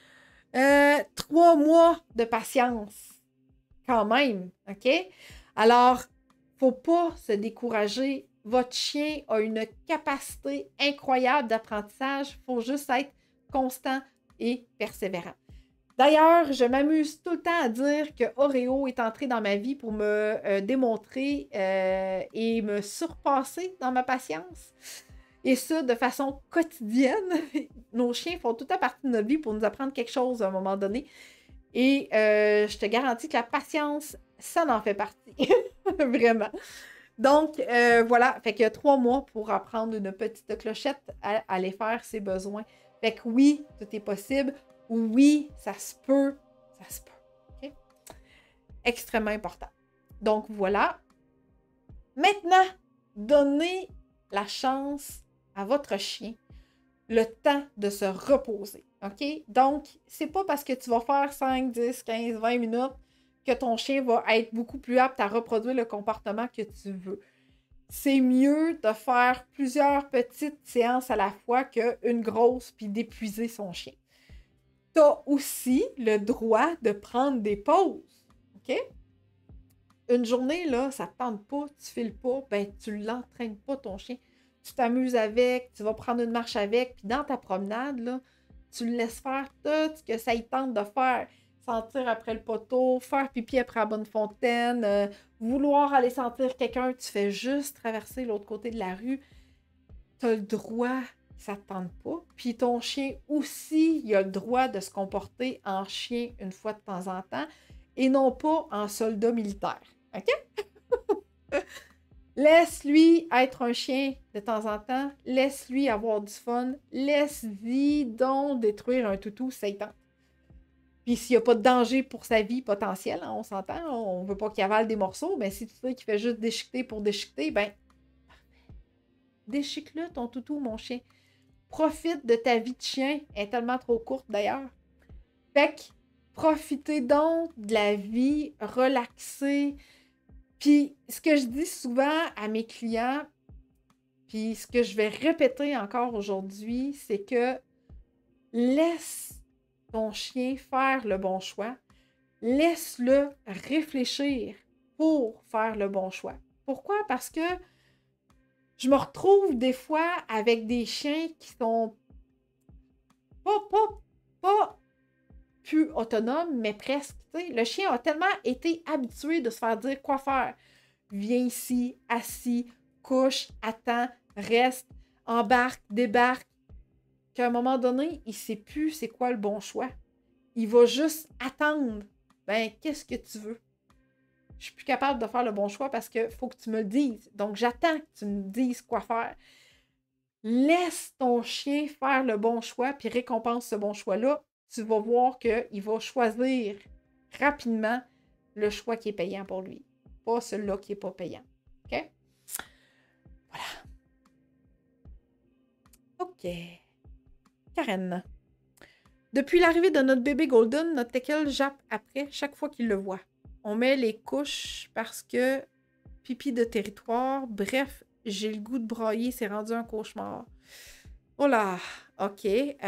3 mois de patience, quand même, OK? Alors, faut pas se décourager. Votre chien a une capacité incroyable d'apprentissage. Il faut juste être constant et persévérant. D'ailleurs, je m'amuse tout le temps à dire que Oreo est entré dans ma vie pour me démontrer et me surpasser dans ma patience. Et ça, de façon quotidienne. Nos chiens font toute la partie de notre vie pour nous apprendre quelque chose à un moment donné. Et je te garantis que la patience, ça en fait partie. Vraiment. Donc, voilà. Fait qu'il y a 3 mois pour apprendre une petite clochette à aller faire ses besoins. Fait que oui, tout est possible. Oui, ça se peut. Ça se peut. Okay? Extrêmement important. Donc, voilà. Maintenant, donnez la chance à votre chien le temps de se reposer. OK? Donc, c'est pas parce que tu vas faire 5, 10, 15, 20 minutes que ton chien va être beaucoup plus apte à reproduire le comportement que tu veux. C'est mieux de faire plusieurs petites séances à la fois qu'une grosse puis d'épuiser son chien. Tu as aussi le droit de prendre des pauses. OK? Une journée, là, ça ne te tente pas, tu files pas, ben tu ne l'entraînes pas ton chien. Tu t'amuses avec, tu vas prendre une marche avec, puis dans ta promenade, là, tu le laisses faire tout ce que ça y tente de faire. Sentir après le poteau, faire pipi après la bonne fontaine, vouloir aller sentir quelqu'un, tu fais juste traverser l'autre côté de la rue. Tu as le droit, ça ne te tente pas. Puis ton chien aussi, il a le droit de se comporter en chien une fois de temps en temps et non pas en soldat militaire. OK? Laisse-lui être un chien de temps en temps. Laisse-lui avoir du fun. Laisse-lui donc détruire un toutou, ça y tente. Puis s'il n'y a pas de danger pour sa vie potentielle, hein, on s'entend, on ne veut pas qu'il avale des morceaux, mais si tu sais qu'il fait juste déchiqueter pour déchiqueter, ben déchique-le ton toutou, mon chien. Profite de ta vie de chien. Elle est tellement trop courte d'ailleurs. Fait que profitez donc de la vie, relaxez. Puis, ce que je dis souvent à mes clients, puis ce que je vais répéter encore aujourd'hui, c'est que laisse ton chien faire le bon choix. Laisse-le réfléchir pour faire le bon choix. Pourquoi? Parce que je me retrouve des fois avec des chiens qui sont pas plus autonomes, mais presque. T'sais. Le chien a tellement été habitué de se faire dire quoi faire. Viens ici, assis, couche, attends, reste, embarque, débarque. Qu'à un moment donné, il ne sait plus c'est quoi le bon choix. Il va juste attendre. Ben, qu'est-ce que tu veux? Je suis plus capable de faire le bon choix parce qu'il faut que tu me le dises. Donc, j'attends que tu me dises quoi faire. Laisse ton chien faire le bon choix puis récompense ce bon choix-là. Tu vas voir qu'il va choisir rapidement le choix qui est payant pour lui. Pas celui-là qui n'est pas payant. OK? Voilà. OK. Karen. Depuis l'arrivée de notre bébé Golden, notre teckel jappe après chaque fois qu'il le voit. On met les couches parce que pipi de territoire. Bref, J'ai le goût de broyer, c'est rendu un cauchemar. Oh là, OK.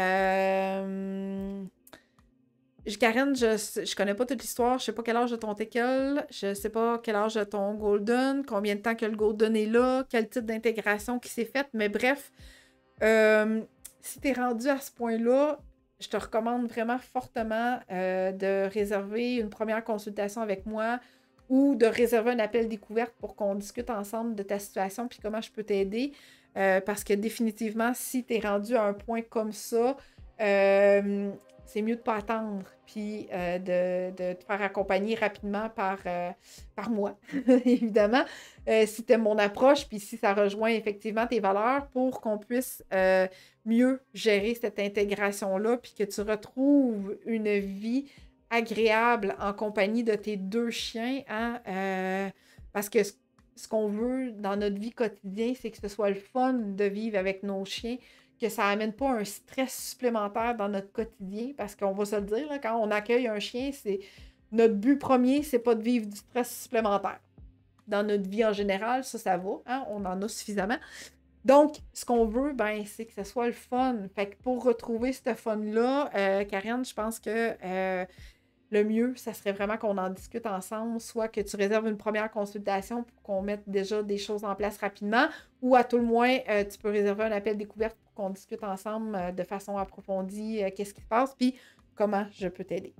Karen, je connais pas toute l'histoire. Je sais pas quel âge de ton Tekel. Je sais pas quel âge de ton Golden. Combien de temps que le Golden est là. Quel type d'intégration qui s'est faite. Mais bref, si t'es rendu à ce point-là, je te recommande vraiment fortement de réserver une première consultation avec moi ou de réserver un appel découverte pour qu'on discute ensemble de ta situation puis comment je peux t'aider. Parce que définitivement, si tu es rendu à un point comme ça, c'est mieux de ne pas attendre puis de te faire accompagner rapidement par moi, évidemment. Si tu aimes mon approche puis si ça rejoint effectivement tes valeurs pour qu'on puisse mieux gérer cette intégration-là puis que tu retrouves une vie agréable en compagnie de tes 2 chiens, hein, parce que ce qu'on veut dans notre vie quotidienne, c'est que ce soit le fun de vivre avec nos chiens, que ça n'amène pas un stress supplémentaire dans notre quotidien, parce qu'on va se le dire, là, quand on accueille un chien, c'est notre but premier, c'est pas de vivre du stress supplémentaire. Dans notre vie en général, ça va, hein, on en a suffisamment. Donc, ce qu'on veut, ben, c'est que ce soit le fun. Fait que pour retrouver ce fun-là, Karen, je pense que le mieux, ça serait vraiment qu'on en discute ensemble, soit que tu réserves une première consultation pour qu'on mette déjà des choses en place rapidement, ou à tout le moins, tu peux réserver un appel découverte pour qu'on discute ensemble de façon approfondie qu'est-ce qui se passe, puis comment je peux t'aider.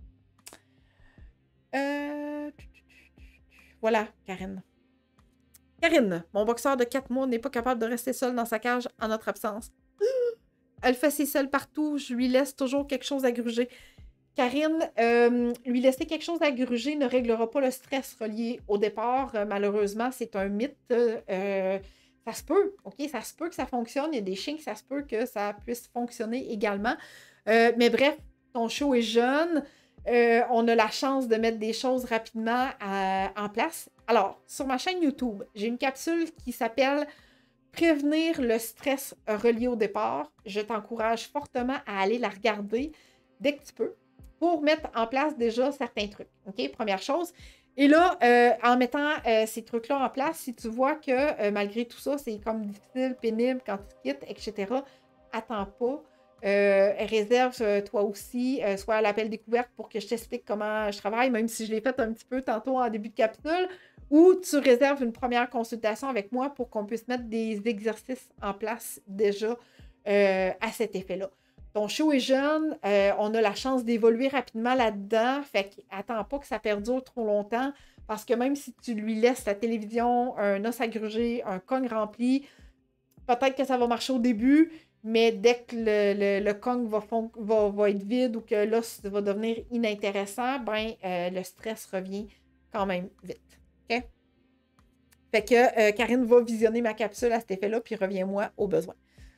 Voilà, Karen. Karine, mon boxeur de 4 mois n'est pas capable de rester seul dans sa cage en notre absence. Elle fait ses selles partout, je lui laisse toujours quelque chose à gruger. Karine, lui laisser quelque chose à gruger ne réglera pas le stress relié au départ. Malheureusement, c'est un mythe. Ça se peut, OK? Ça se peut que ça fonctionne. Il y a des chiens que ça se peut que ça puisse fonctionner également. Mais bref, ton chiot est jeune. On a la chance de mettre des choses rapidement en place. Alors, sur ma chaîne YouTube, j'ai une capsule qui s'appelle Prévenir le stress relié au départ. Je t'encourage fortement à aller la regarder dès que tu peux, pour mettre en place déjà certains trucs. OK? Première chose. Et là, en mettant ces trucs-là en place, si tu vois que malgré tout ça, c'est comme difficile, pénible quand tu quittes, etc., attends pas. Réserve toi aussi, soit à l'appel découverte pour que je t'explique comment je travaille, même si je l'ai fait un petit peu tantôt en début de capsule, ou tu réserves une première consultation avec moi pour qu'on puisse mettre des exercices en place déjà à cet effet-là. Ton chiot est jeune, on a la chance d'évoluer rapidement là-dedans, fait qu'attends pas que ça perdure trop longtemps, parce que même si tu lui laisses la télévision, un os à gruger, un cogne rempli, peut-être que ça va marcher au début, mais dès que le cogne va être vide ou que l'os va devenir inintéressant, ben le stress revient quand même vite. OK? Fait que Karine va visionner ma capsule à cet effet-là, puis reviens-moi au besoin.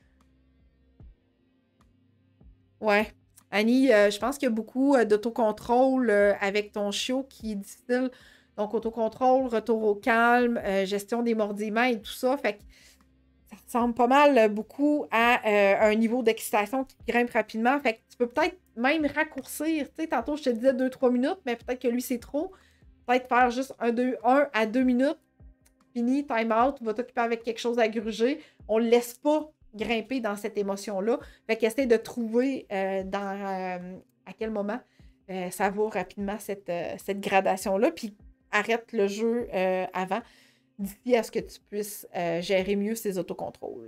Ouais. Annie, je pense qu'il y a beaucoup d'autocontrôle avec ton chiot qui est difficile. Donc, autocontrôle, retour au calme, gestion des mordillements et tout ça. Fait que ça ressemble pas mal beaucoup à un niveau d'excitation qui grimpe rapidement. Fait que tu peux peut-être même raccourcir. Tu sais, tantôt, je te disais 2-3 minutes, mais peut-être que lui, c'est trop. Peut-être faire juste 1 à 2 minutes. Fini, time out, va t'occuper avec quelque chose à gruger. On ne le laisse pas grimper dans cette émotion-là. Fait qu'essaie de trouver à quel moment ça va rapidement cette gradation-là. Puis arrête le jeu avant, d'ici à ce que tu puisses gérer mieux ces autocontrôles.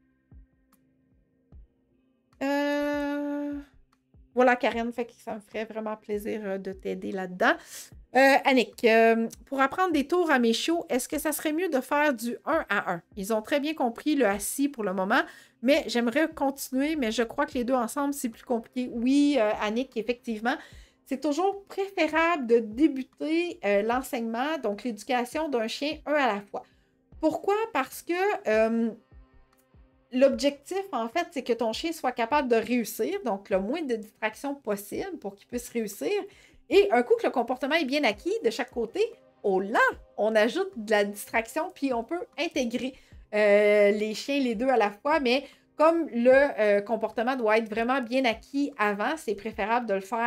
Voilà, Karen, fait que ça me ferait vraiment plaisir de t'aider là-dedans. Annick, pour apprendre des tours à mes chiots, est-ce que ça serait mieux de faire du 1 à 1? Ils ont très bien compris le assis pour le moment, mais j'aimerais continuer, mais je crois que les deux ensemble, c'est plus compliqué. Oui, Annick, effectivement, c'est toujours préférable de débuter l'enseignement, donc l'éducation d'un chien un à la fois. Pourquoi? Parce que l'objectif, en fait, c'est que ton chien soit capable de réussir, donc le moins de distractions possible pour qu'il puisse réussir. Et un coup que le comportement est bien acquis de chaque côté, là, on ajoute de la distraction, puis on peut intégrer les chiens, les deux à la fois, mais comme le comportement doit être vraiment bien acquis avant, c'est préférable de le faire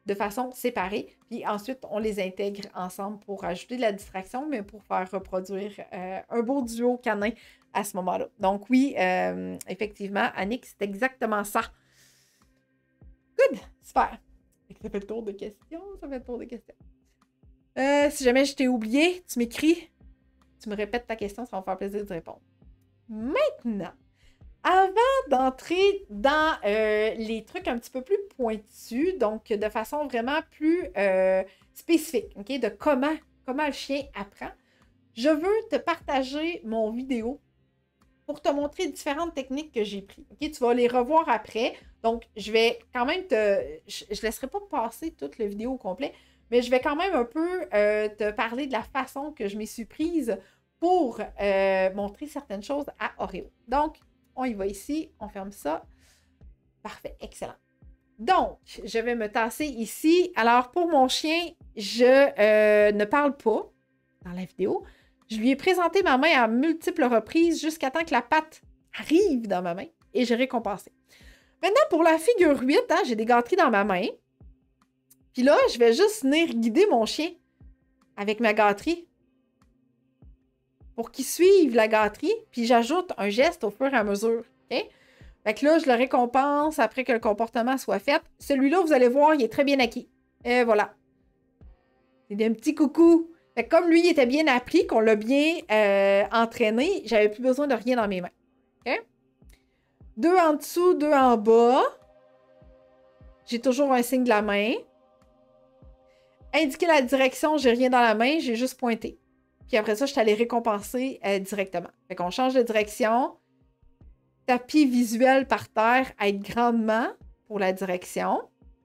de façon séparée. Puis ensuite, on les intègre ensemble pour ajouter de la distraction, mais pour faire reproduire un beau duo canin à ce moment-là. Donc oui, effectivement, Annick, c'est exactement ça. Good! Super! Ça fait le tour de questions. Ça fait le tour de questions. Si jamais je t'ai oublié, tu m'écris. Tu me répètes ta question, ça va me faire plaisir de répondre. Maintenant, avant d'entrer dans les trucs un petit peu plus pointus, donc de façon vraiment plus spécifique, okay, de comment le chien apprend, je veux te partager mon vidéo pour te montrer différentes techniques que j'ai prises. Okay? Tu vas les revoir après. Donc, je vais quand même je ne laisserai pas passer toute la vidéo au complet, mais je vais quand même un peu te parler de la façon que je m'y suis prise pour montrer certaines choses à Oreo. Donc, on y va ici. On ferme ça. Parfait. Excellent. Donc, je vais me tasser ici. Alors, pour mon chien, je ne parle pas dans la vidéo. Je lui ai présenté ma main à multiples reprises jusqu'à temps que la patte arrive dans ma main et j'ai récompensé. Maintenant, pour la figure 8, hein, j'ai des gâteries dans ma main. Puis là, je vais juste venir guider mon chien avec ma gâterie pour qu'il suive la gâterie, puis j'ajoute un geste au fur et à mesure. Okay? Fait que là, je le récompense après que le comportement soit fait. Celui-là, vous allez voir, il est très bien acquis. Et voilà. C'est un petit coucou. Fait que comme lui, il était bien appris, qu'on l'a bien entraîné, j'avais plus besoin de rien dans mes mains. Okay? 2 en dessous, 2 en bas. J'ai toujours un signe de la main. Indiquer la direction, j'ai rien dans la main, j'ai juste pointé. Puis après ça, je suis allée récompenser directement. Fait qu'on change de direction. Tapis visuel par terre aide grandement pour la direction.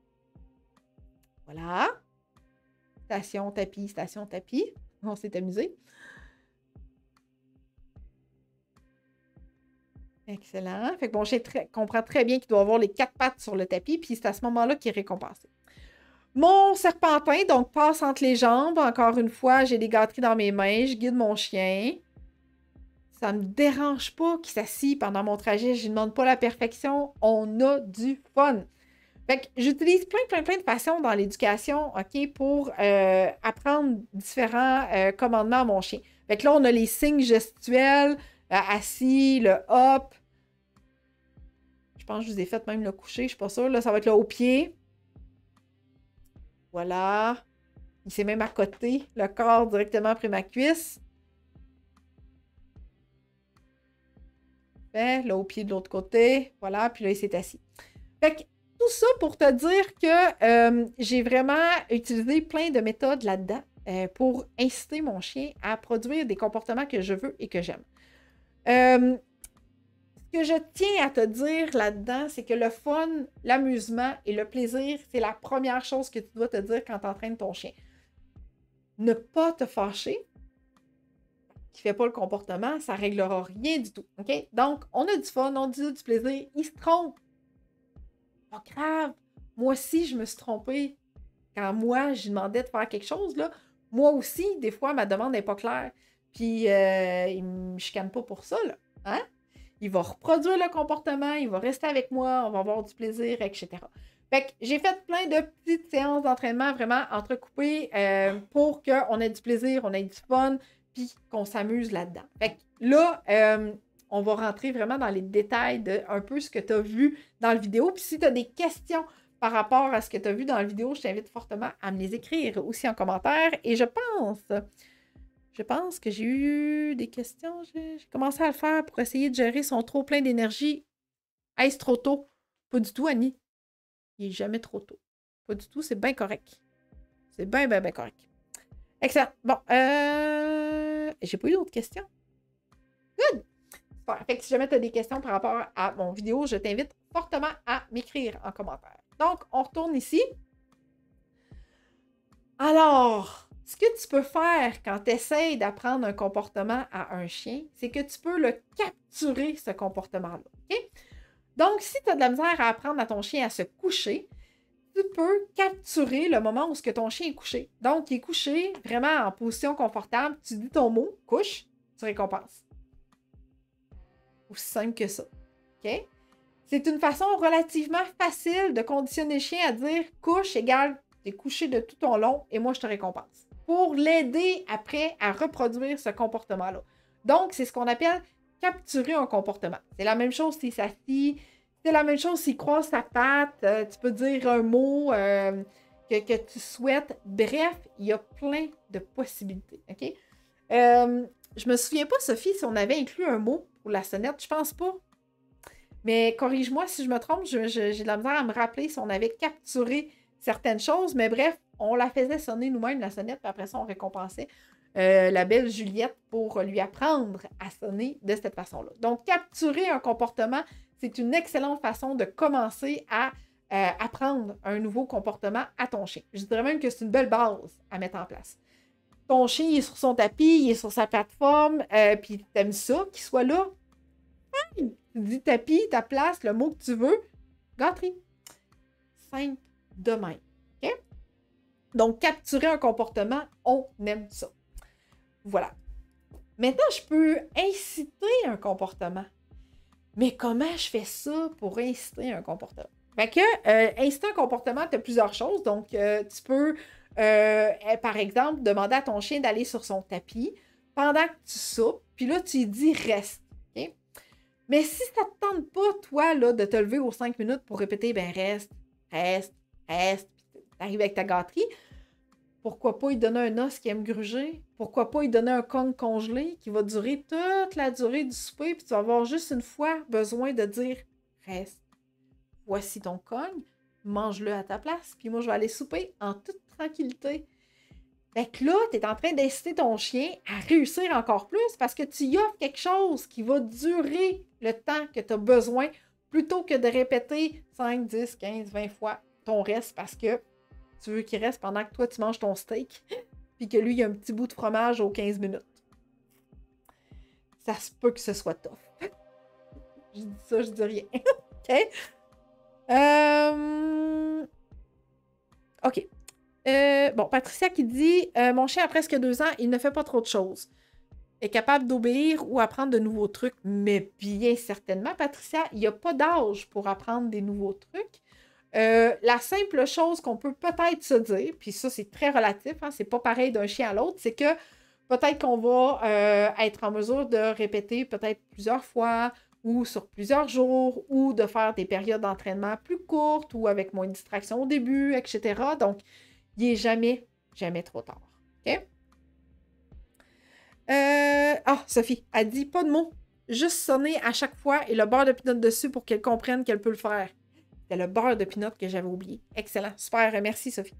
Voilà. Station, tapis, station, tapis. On s'est amusé. Excellent. Fait que mon chien comprend très bien qu'il doit avoir les 4 pattes sur le tapis, puis c'est à ce moment-là qu'il est récompensé. Mon serpentin, donc, passe entre les jambes. Encore une fois, j'ai des gâteries dans mes mains. Je guide mon chien. Ça ne me dérange pas qu'il s'assied pendant mon trajet. Je ne demande pas la perfection. On a du fun. Fait que j'utilise plein de façons dans l'éducation, OK, pour apprendre différents commandements à mon chien. Fait que là, on a les signes gestuels, assis, le hop. Je pense que je vous ai fait même le coucher, je ne suis pas sûre. Là, ça va être le haut pied. Voilà. Il s'est même accoté le corps directement après ma cuisse. Là, au pied de l'autre côté. Voilà. Puis là, il s'est assis. Fait que tout ça pour te dire que j'ai vraiment utilisé plein de méthodes là-dedans pour inciter mon chien à produire des comportements que je veux et que j'aime. Ce que je tiens à te dire là-dedans, c'est que le fun, l'amusement et le plaisir, c'est la première chose que tu dois te dire quand tu entraînes ton chien. Ne pas te fâcher, qui ne fait pas le comportement, ça ne réglera rien du tout. OK? Donc, on a du fun, on a du plaisir, il se trompe. Pas grave. Moi aussi, je me suis trompée. Quand moi, je lui demandais de faire quelque chose, là, moi aussi, des fois, ma demande n'est pas claire. Puis, il ne me chicane pas pour ça, là. Hein? Il va reproduire le comportement, il va rester avec moi, on va avoir du plaisir, etc. Fait que j'ai fait plein de petites séances d'entraînement vraiment entrecoupées pour qu'on ait du plaisir, on ait du fun, puis qu'on s'amuse là-dedans. Fait que là, on va rentrer vraiment dans les détails de un peu ce que tu as vu dans la vidéo. Puis si tu as des questions par rapport à ce que tu as vu dans la vidéo, je t'invite fortement à me les écrire aussi en commentaire. Et je pense que j'ai eu des questions. J'ai commencé à le faire pour essayer de gérer son trop plein d'énergie. Est-ce trop tôt? Pas du tout, Annie. Il n'est jamais trop tôt. Pas du tout, c'est bien correct. C'est bien correct. Excellent. Bon, j'ai pas eu d'autres questions. Good! Super. Fait que si jamais tu as des questions par rapport à mon vidéo, je t'invite fortement à m'écrire en commentaire. Donc, on retourne ici. Alors, ce que tu peux faire quand tu essaies d'apprendre un comportement à un chien, c'est que tu peux le capturer, ce comportement-là. OK? Donc, si tu as de la misère à apprendre à ton chien à se coucher, tu peux capturer le moment où ton chien est couché. Donc, il est couché, vraiment en position confortable. Tu dis ton mot, couche, tu récompenses. Aussi simple que ça. OK? C'est une façon relativement facile de conditionner le chien à dire couche égale tu es couché de tout ton long et moi, je te récompense. Pour l'aider après à reproduire ce comportement-là. Donc, c'est ce qu'on appelle capturer un comportement. C'est la même chose s'il s'assit, c'est la même chose s'il croise sa patte, tu peux dire un mot que tu souhaites. Bref, il y a plein de possibilités. OK? Je me souviens pas, Sophie, si on avait inclus un mot pour la sonnette. Je pense pas. Mais corrige-moi si je me trompe, j'ai de la misère à me rappeler si on avait capturé certaines choses. Mais bref, on la faisait sonner nous-mêmes, la sonnette, puis après ça, on récompensait la belle Juliette pour lui apprendre à sonner de cette façon-là. Donc, capturer un comportement, c'est une excellente façon de commencer à apprendre un nouveau comportement à ton chien. Je dirais même que c'est une belle base à mettre en place. Ton chien, il est sur son tapis, il est sur sa plateforme, puis tu aimes ça, qu'il soit là. Tu dis tapis, ta place, le mot que tu veux. Gâterie. Simple de même. OK? Donc, capturer un comportement, on aime ça. Voilà. Maintenant, je peux inciter un comportement. Mais comment je fais ça pour inciter un comportement? Fait que, inciter un comportement, tu as plusieurs choses. Donc, tu peux, par exemple, demander à ton chien d'aller sur son tapis pendant que tu soupes, puis là, tu lui dis reste. Okay? Mais si ça ne te tente pas, toi, là, de te lever aux 5 minutes pour répéter, ben reste, reste, reste, puis tu arrives avec ta gâterie, pourquoi pas lui donner un os qui aime gruger? Pourquoi pas lui donner un Kong congelé qui va durer toute la durée du souper, puis tu vas avoir juste une fois besoin de dire reste. Voici ton Kong, mange-le à ta place, puis moi je vais aller souper en toute tranquillité. Fait que là, tu es en train d'inciter ton chien à réussir encore plus parce que tu y offres quelque chose qui va durer le temps que tu as besoin plutôt que de répéter 5, 10, 15, 20 fois ton reste parce que tu veux qu'il reste pendant que toi, tu manges ton steak puis que lui, il a un petit bout de fromage aux 15 minutes. Ça se peut que ce soit tough. Je dis ça, je dis rien. OK? OK. Bon, Patricia qui dit mon chien a presque 2 ans, il ne fait pas trop de choses. Est capable d'obéir ou apprendre de nouveaux trucs, mais bien certainement, Patricia, il n'y a pas d'âge pour apprendre des nouveaux trucs. La simple chose qu'on peut peut-être se dire, puis ça c'est très relatif, hein, c'est pas pareil d'un chien à l'autre, c'est que peut-être qu'on va être en mesure de répéter peut-être plusieurs fois ou sur plusieurs jours ou de faire des périodes d'entraînement plus courtes ou avec moins de distraction au début, etc. Donc, il n'est jamais, jamais trop tard. OK? Sophie, elle dit pas de mots, juste sonner à chaque fois et le beurre de pinot dessus pour qu'elle comprenne qu'elle peut le faire. C'était le beurre de pinot que j'avais oublié. Excellent. Super. Merci, Sophie.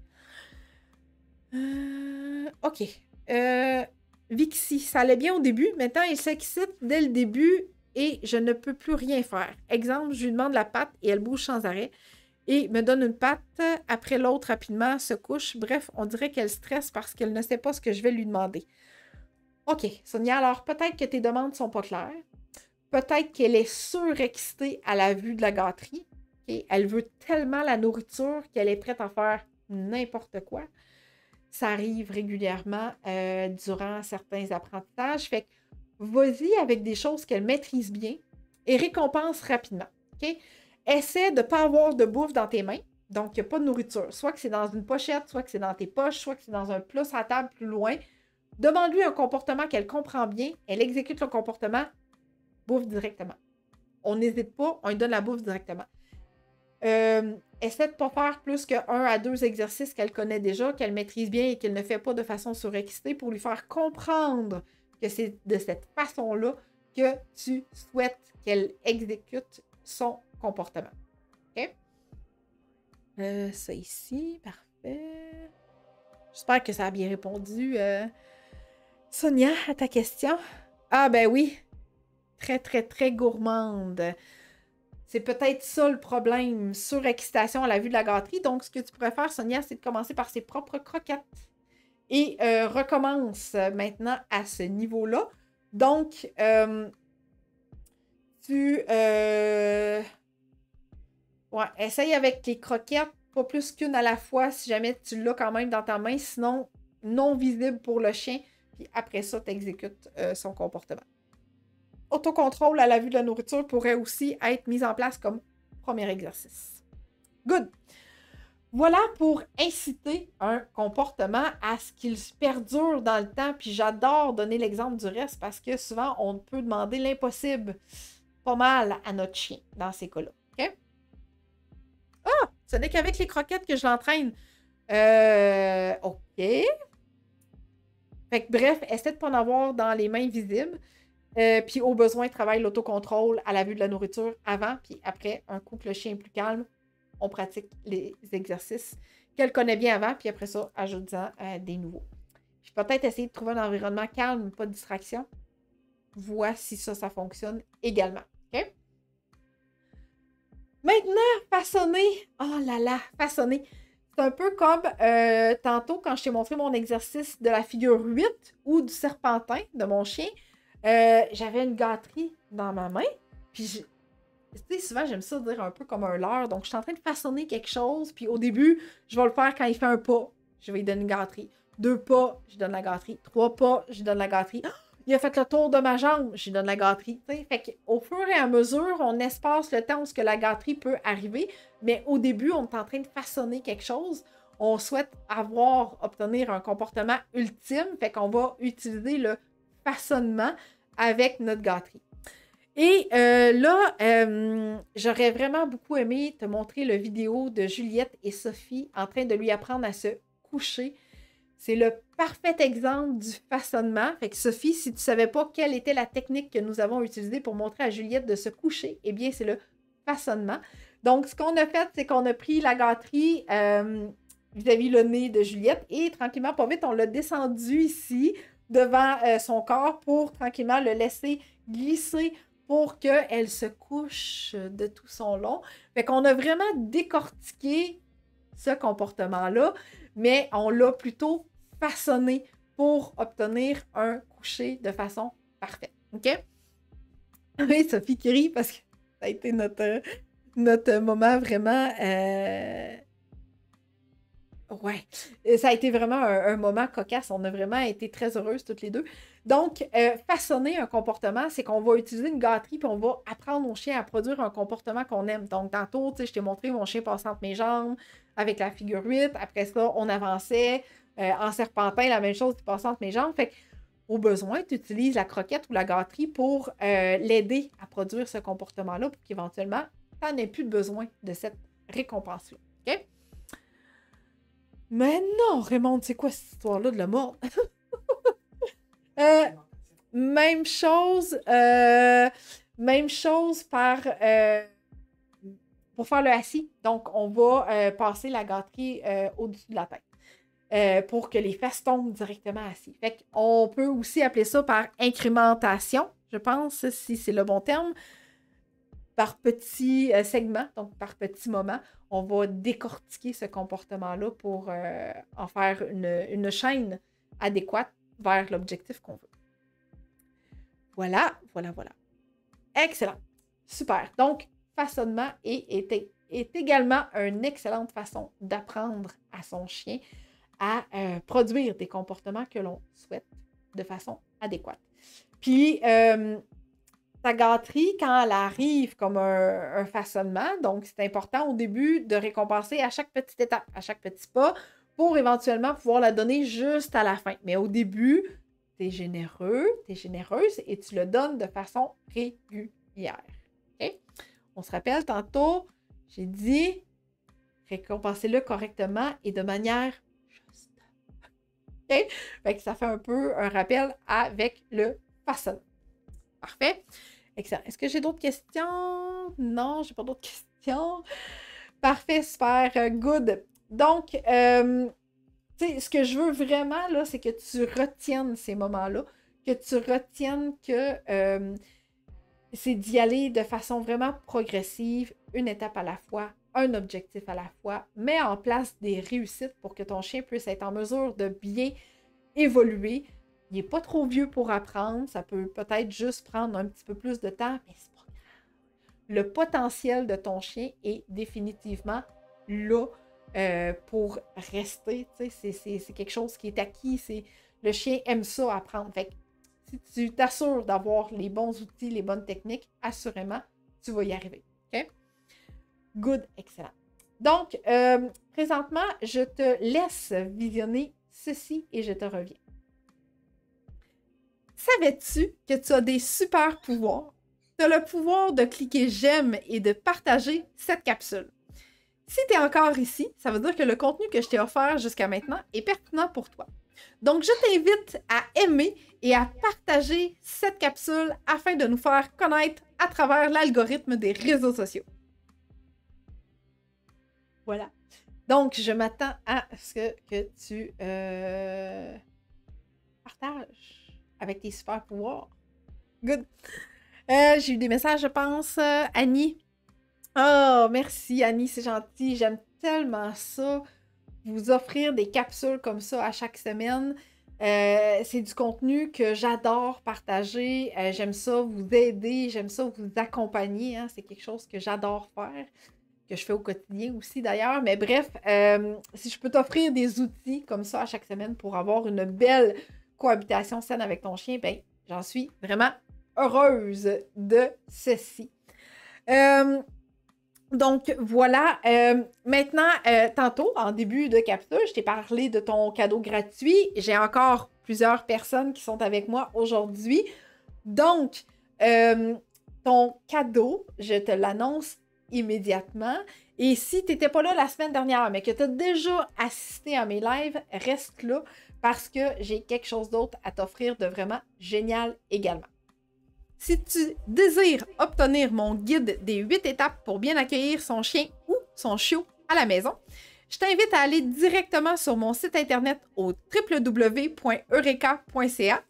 OK. Vixie, ça allait bien au début. Maintenant, il s'excite dès le début et je ne peux plus rien faire. Exemple, je lui demande la patte et elle bouge sans arrêt et me donne une patte après l'autre rapidement, se couche. Bref, on dirait qu'elle stresse parce qu'elle ne sait pas ce que je vais lui demander. OK, Sonia, alors peut-être que tes demandes ne sont pas claires. Peut-être qu'elle est surexcitée à la vue de la gâterie. Okay? Elle veut tellement la nourriture qu'elle est prête à faire n'importe quoi. Ça arrive régulièrement durant certains apprentissages. Fait que vas-y avec des choses qu'elle maîtrise bien et récompense rapidement. Okay? Essaie de ne pas avoir de bouffe dans tes mains. Donc, il n'y a pas de nourriture. Soit que c'est dans une pochette, soit que c'est dans tes poches, soit que c'est dans un plat à table plus loin. Demande-lui un comportement qu'elle comprend bien. Elle exécute le comportement, bouffe directement. On n'hésite pas, on lui donne la bouffe directement. Essaie de ne pas faire plus que 1 à 2 exercices qu'elle connaît déjà, qu'elle maîtrise bien et qu'elle ne fait pas de façon surexcitée pour lui faire comprendre que c'est de cette façon-là que tu souhaites qu'elle exécute son comportement. OK? Ça ici, parfait. J'espère que ça a bien répondu. Sonia, à ta question? Ah ben oui, très, très, très gourmande. C'est peut-être ça le problème, surexcitation à la vue de la gâterie. Donc, ce que tu pourrais faire, Sonia, c'est de commencer par ses propres croquettes. Et recommence maintenant à ce niveau-là. Donc, essaye avec les croquettes, pas plus qu'une à la fois, si jamais tu l'as quand même dans ta main, sinon non visible pour le chien. Puis après ça, tu exécutes son comportement. Autocontrôle à la vue de la nourriture pourrait aussi être mis en place comme premier exercice. Good! Voilà pour inciter un comportement à ce qu'il perdure dans le temps. Puis j'adore donner l'exemple du reste parce que souvent, on peut demander l'impossible pas mal à notre chien dans ces cas-là. OK? Ah! Ce n'est qu'avec les croquettes que je l'entraîne. OK. Fait que bref, essaie de ne pas en avoir dans les mains visibles. Puis au besoin, travaille l'autocontrôle à la vue de la nourriture avant, puis après, un coup que le chien est plus calme, on pratique les exercices qu'elle connaît bien avant, puis après ça, ajoute-en des nouveaux. Puis peut-être essayer de trouver un environnement calme, pas de distraction. Vois si ça fonctionne également. OK? Maintenant, façonner. Oh là là, façonner. C'est un peu comme tantôt quand je t'ai montré mon exercice de la figure 8 ou du serpentin de mon chien. J'avais une gâterie dans ma main. Puis, tu sais, souvent, j'aime ça dire un peu comme un leurre. Donc, je suis en train de façonner quelque chose. Puis, au début, je vais le faire quand il fait un pas. Je vais lui donner une gâterie. 2 pas, je lui donne la gâterie. 3 pas, je lui donne la gâterie. Ah! Il a fait le tour de ma jambe, je lui donne la gâterie. T'sais. Fait qu'au fur et à mesure, on espace le temps où la gâterie peut arriver. Mais au début, on est en train de façonner quelque chose. On souhaite obtenir un comportement ultime. Fait qu'on va utiliser le façonnement avec notre gâterie. Et là, j'aurais vraiment beaucoup aimé te montrer la vidéo de Juliette et Sophie en train de lui apprendre à se coucher. C'est le parfait exemple du façonnement. Fait que Sophie, si tu ne savais pas quelle était la technique que nous avons utilisée pour montrer à Juliette de se coucher, eh bien, c'est le façonnement. Donc, ce qu'on a fait, c'est qu'on a pris la gâterie vis-à-vis le nez de Juliette et tranquillement, pas vite, on l'a descendu ici devant son corps pour tranquillement le laisser glisser pour qu'elle se couche de tout son long. Fait qu'on a vraiment décortiqué ce comportement-là, mais on l'a plutôt façonné pour obtenir un coucher de façon parfaite. OK? Oui, Sophie qui rit parce que ça a été notre moment vraiment... Ouais, ça a été vraiment un moment cocasse. On a vraiment été très heureuses toutes les deux. Donc, façonner un comportement, c'est qu'on va utiliser une gâterie puis on va apprendre au chien à produire un comportement qu'on aime. Donc, tantôt, tu sais, je t'ai montré mon chien passant entre mes jambes avec la figure 8. Après ça, on avançait en serpentin, la même chose, passant entre mes jambes. Fait au besoin, tu utilises la croquette ou la gâterie pour l'aider à produire ce comportement-là pour qu'éventuellement, tu n'en aies plus besoin de cette récompense-là. OK? Mais non, Raymond, c'est quoi cette histoire-là de la mort? Même chose pour faire le assis. Donc, on va passer la gâterie au-dessus de la tête pour que les fesses tombent directement assis. Fait qu'on peut aussi appeler ça par incrémentation, je pense, si c'est le bon terme. Par petits segments, donc par petits moments, on va décortiquer ce comportement-là pour en faire une chaîne adéquate vers l'objectif qu'on veut. Voilà. Excellent. Super. Donc, façonnement est également une excellente façon d'apprendre à son chien à produire des comportements que l'on souhaite de façon adéquate. Puis, ta gâterie, quand elle arrive comme un façonnement, donc c'est important au début de récompenser à chaque petite étape, à chaque petit pas, pour éventuellement pouvoir la donner juste à la fin. Mais au début, tu es généreux, tu es généreuse et tu le donnes de façon régulière. Okay? On se rappelle tantôt, j'ai dit récompensez-le correctement et de manière juste. Okay? Fait que ça fait un peu un rappel avec le façonnement. Parfait. Excellent. Est-ce que j'ai d'autres questions? Non, j'ai pas d'autres questions. Parfait, super, good. Donc, tu sais, ce que je veux vraiment, là, c'est que tu retiennes ces moments-là, que tu retiennes que c'est d'y aller de façon vraiment progressive, une étape à la fois, un objectif à la fois, mets en place des réussites pour que ton chien puisse être en mesure de bien évoluer. Il n'est pas trop vieux pour apprendre. Ça peut peut-être juste prendre un petit peu plus de temps, mais c'est pas grave. Le potentiel de ton chien est définitivement là pour rester. C'est quelque chose qui est acquis. Le chien aime ça apprendre. Fait que, si tu t'assures d'avoir les bons outils, les bonnes techniques, assurément, tu vas y arriver. OK? Good, excellent. Donc, présentement, je te laisse visionner ceci et je te reviens. Savais-tu que tu as des super pouvoirs? Tu as le pouvoir de cliquer j'aime et de partager cette capsule. Si tu es encore ici, ça veut dire que le contenu que je t'ai offert jusqu'à maintenant est pertinent pour toi. Donc, je t'invite à aimer et à partager cette capsule afin de nous faire connaître à travers l'algorithme des réseaux sociaux. Voilà. Donc, je m'attends à ce que tu partages avec tes super pouvoirs. Good. J'ai eu des messages, je pense. Annie. Oh, merci Annie, c'est gentil. J'aime tellement ça. Vous offrir des capsules comme ça à chaque semaine. C'est du contenu que j'adore partager. J'aime ça vous aider. J'aime ça vous accompagner. Hein. C'est quelque chose que j'adore faire. Que je fais au quotidien aussi d'ailleurs. Mais bref, si je peux t'offrir des outils comme ça à chaque semaine pour avoir une belle cohabitation saine avec ton chien, ben j'en suis vraiment heureuse de ceci. Donc, voilà. Maintenant, tantôt, en début de capsule, je t'ai parlé de ton cadeau gratuit. J'ai encore plusieurs personnes qui sont avec moi aujourd'hui. Donc, ton cadeau, je te l'annonce immédiatement. Et si tu n'étais pas là la semaine dernière, mais que tu as déjà assisté à mes lives, reste là parce que j'ai quelque chose d'autre à t'offrir de vraiment génial également. Si tu désires obtenir mon guide des 8 étapes pour bien accueillir son chien ou son chiot à la maison, je t'invite à aller directement sur mon site internet au www.eureka.ca,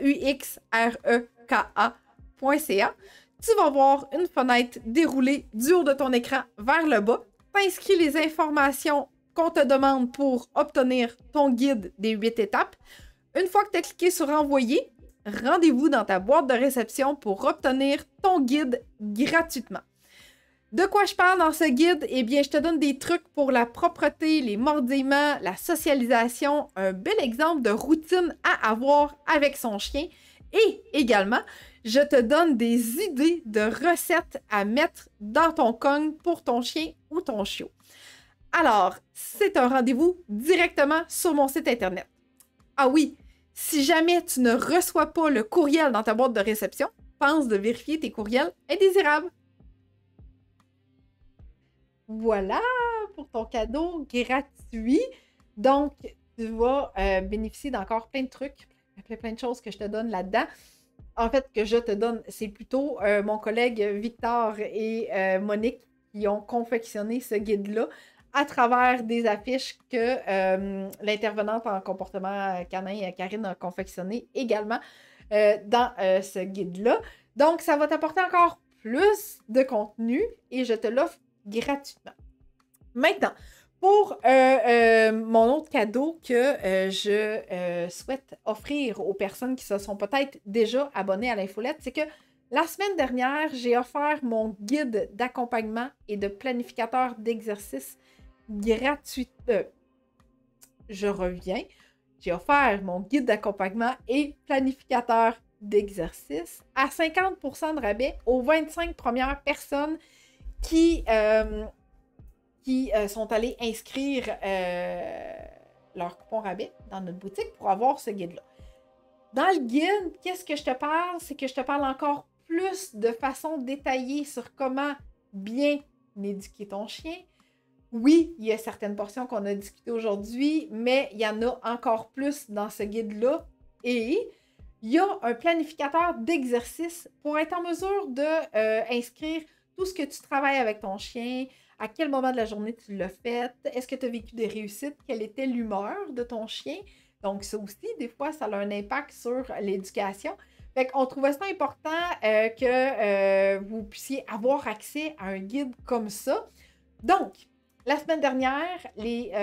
euxreka.ca. Tu vas voir une fenêtre déroulée du haut de ton écran vers le bas. T'inscris les informations qu'on te demande pour obtenir ton guide des 8 étapes. Une fois que tu as cliqué sur envoyer, rendez-vous dans ta boîte de réception pour obtenir ton guide gratuitement. De quoi je parle dans ce guide? Eh bien, je te donne des trucs pour la propreté, les mordillements, la socialisation, un bel exemple de routine à avoir avec son chien et également, je te donne des idées de recettes à mettre dans ton cogne pour ton chien ou ton chiot. Alors, c'est un rendez-vous directement sur mon site internet. Ah oui! Si jamais tu ne reçois pas le courriel dans ta boîte de réception, pense de vérifier tes courriels indésirables. Voilà pour ton cadeau gratuit. Donc, tu vas bénéficier d'encore plein de trucs, plein de choses que je te donne là-dedans. En fait, que je te donne, c'est plutôt mon collègue Victor et Monique qui ont confectionné ce guide-là à travers des affiches que l'intervenante en comportement canin, Karine, a confectionné également dans ce guide-là. Donc, ça va t'apporter encore plus de contenu et je te l'offre gratuitement. Maintenant, pour mon autre cadeau que je souhaite offrir aux personnes qui se sont peut-être déjà abonnées à l'infolette, c'est que la semaine dernière, j'ai offert mon guide d'accompagnement et de planificateur d'exercice gratuit. Je reviens. J'ai offert mon guide d'accompagnement et planificateur d'exercice à 50% de rabais aux 25 premières personnes qui sont allées inscrire leur coupon rabais dans notre boutique pour avoir ce guide-là. Dans le guide, qu'est-ce que je te parle? C'est que je te parle encore plus de façon détaillée sur comment bien éduquer ton chien. Oui, il y a certaines portions qu'on a discutées aujourd'hui, mais il y en a encore plus dans ce guide-là. Et il y a un planificateur d'exercice pour être en mesure de inscrire tout ce que tu travailles avec ton chien, à quel moment de la journée tu l'as fait, est-ce que tu as vécu des réussites, quelle était l'humeur de ton chien. Donc ça aussi, des fois, ça a un impact sur l'éducation. Fait qu'on trouvait ça important que vous puissiez avoir accès à un guide comme ça. Donc, la semaine dernière, les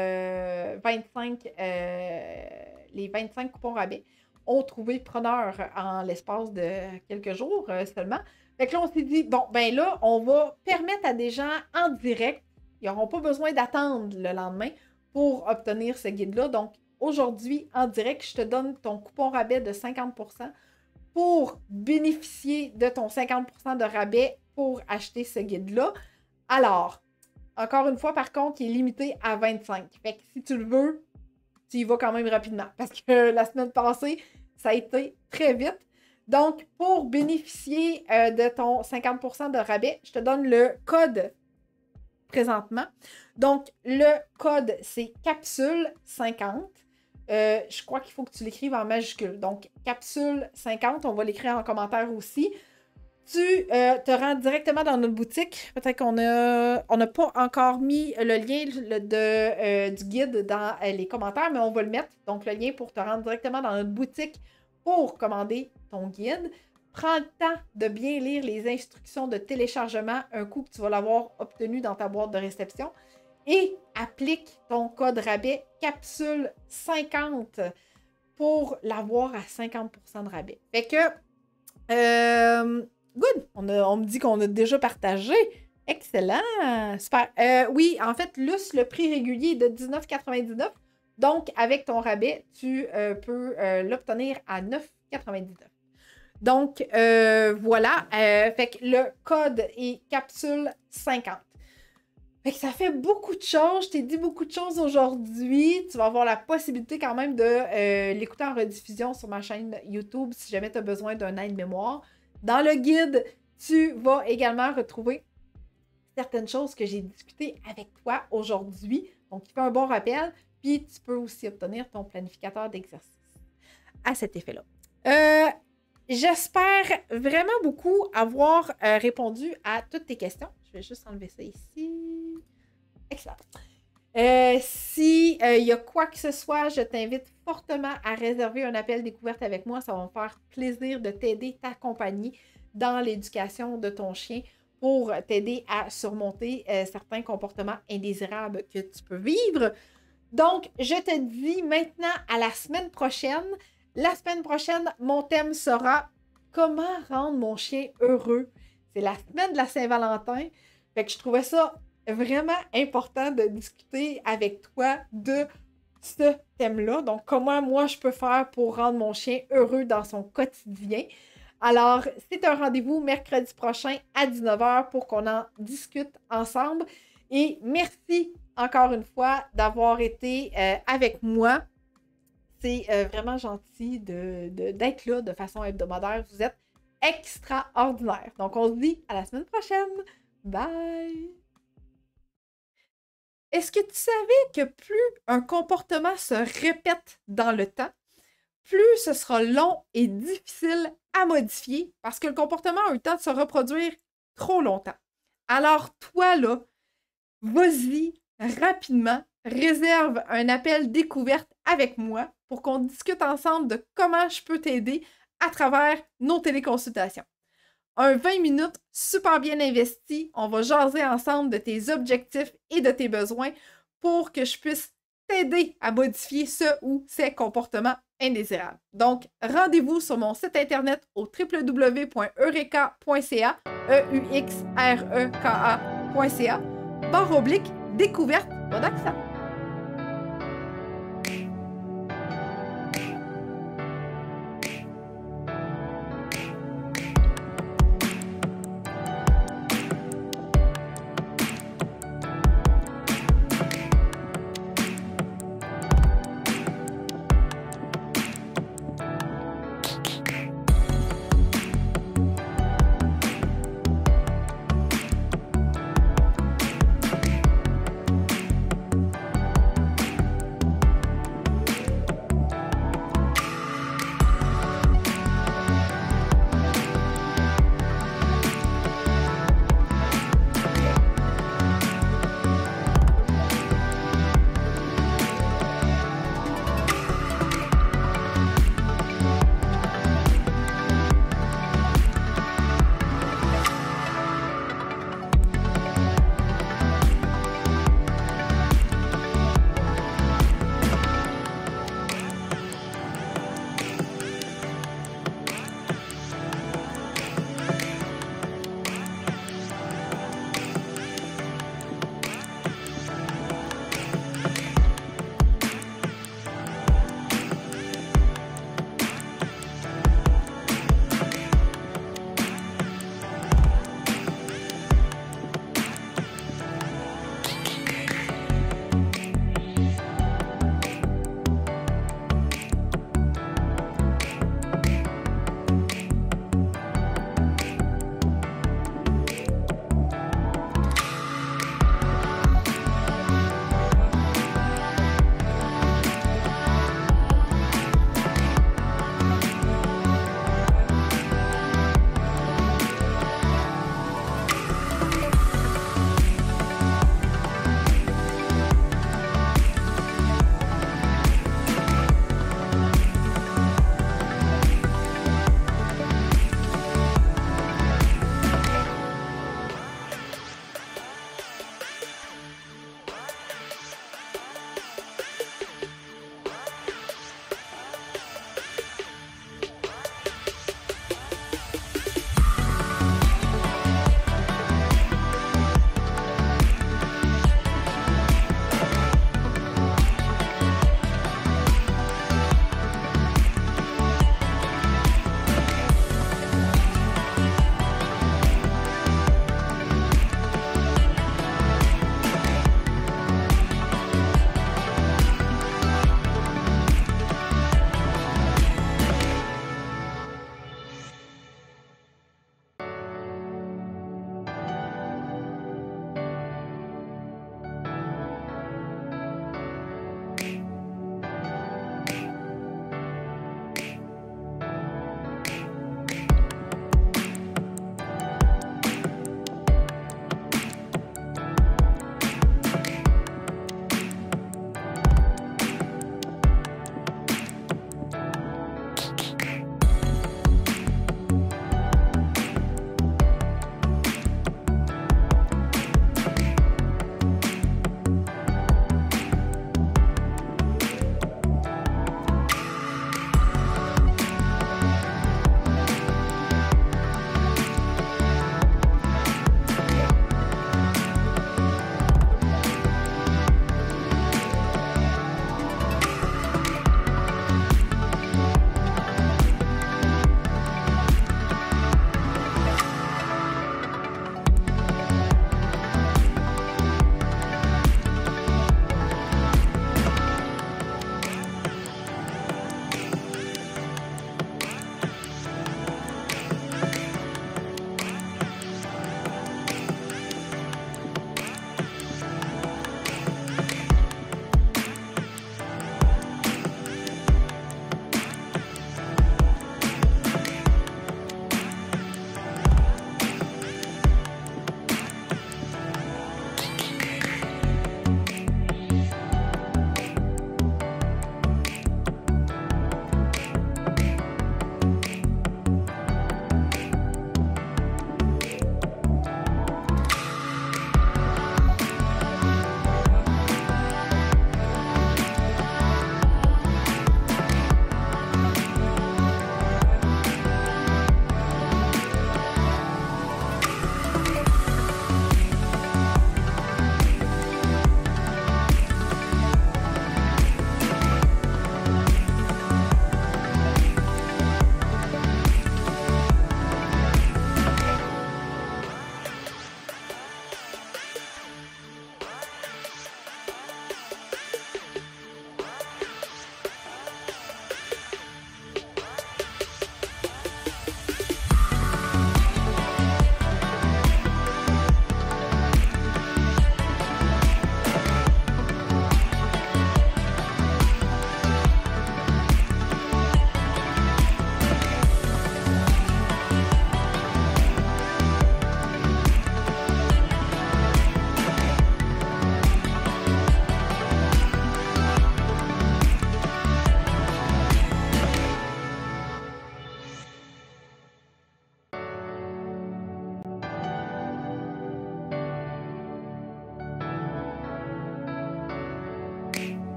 25 coupons rabais ont trouvé preneur en l'espace de quelques jours seulement. Fait que là, on s'est dit, bon, ben là, on va permettre à des gens en direct, ils n'auront pas besoin d'attendre le lendemain pour obtenir ce guide-là. Donc, aujourd'hui, en direct, je te donne ton coupon rabais de 50% pour bénéficier de ton 50% de rabais pour acheter ce guide-là. Alors, encore une fois, par contre, il est limité à 25. Fait que si tu le veux, tu y vas quand même rapidement. Parce que la semaine passée, ça a été très vite. Donc, pour bénéficier de ton 50% de rabais, je te donne le code présentement. Donc, le code, c'est capsule 50. Je crois qu'il faut que tu l'écrives en majuscule. Donc, capsule 50, on va l'écrire en commentaire aussi. Tu te rends directement dans notre boutique. Peut-être qu'on n'a pas encore mis le lien du guide dans les commentaires, mais on va le mettre. Donc, le lien pour te rendre directement dans notre boutique pour commander ton guide. Prends le temps de bien lire les instructions de téléchargement un coup que tu vas l'avoir obtenu dans ta boîte de réception. Et applique ton code rabais capsule 50 pour l'avoir à 50% de rabais. Fait que, good! On me dit qu'on a déjà partagé. Excellent! Super! Oui, en fait, le prix régulier est de 19,99. Donc, avec ton rabais, tu peux l'obtenir à 9,99. Donc, voilà. Fait que le code est capsule 50. Fait que ça fait beaucoup de choses. Je t'ai dit beaucoup de choses aujourd'hui. Tu vas avoir la possibilité quand même de l'écouter en rediffusion sur ma chaîne YouTube si jamais tu as besoin d'un aide-mémoire. Dans le guide, tu vas également retrouver certaines choses que j'ai discutées avec toi aujourd'hui. Donc, il fait un bon rappel. Puis, tu peux aussi obtenir ton planificateur d'exercice à cet effet-là. J'espère vraiment beaucoup avoir répondu à toutes tes questions. Je vais juste enlever ça ici. Excellent. Si il y a quoi que ce soit, je t'invite fortement à réserver un appel découverte avec moi. Ça va me faire plaisir de t'aider, t'accompagner dans l'éducation de ton chien pour t'aider à surmonter certains comportements indésirables que tu peux vivre. Donc, je te dis maintenant à la semaine prochaine. La semaine prochaine, mon thème sera « Comment rendre mon chien heureux? » C'est la semaine de la Saint-Valentin. Fait que je trouvais ça vraiment important de discuter avec toi de ce thème-là. Donc, comment moi je peux faire pour rendre mon chien heureux dans son quotidien. Alors, c'est un rendez-vous mercredi prochain à 19h pour qu'on en discute ensemble. Et merci encore une fois d'avoir été avec moi. C'est vraiment gentil d'être là de façon hebdomadaire. Vous êtes extraordinaire. Donc, on se dit à la semaine prochaine. Bye! Est-ce que tu savais que plus un comportement se répète dans le temps, plus ce sera long et difficile à modifier parce que le comportement a eu le temps de se reproduire trop longtemps. Alors, toi, là, vas-y rapidement, réserve un appel découverte avec moi pour qu'on discute ensemble de comment je peux t'aider à travers nos téléconsultations. Un 20 minutes super bien investi. On va jaser ensemble de tes objectifs et de tes besoins pour que je puisse t'aider à modifier ce ou ces comportements indésirables. Donc, rendez-vous sur mon site internet au www.eureka.ca, EUXREKA.ca, /découverte, pas d'accent.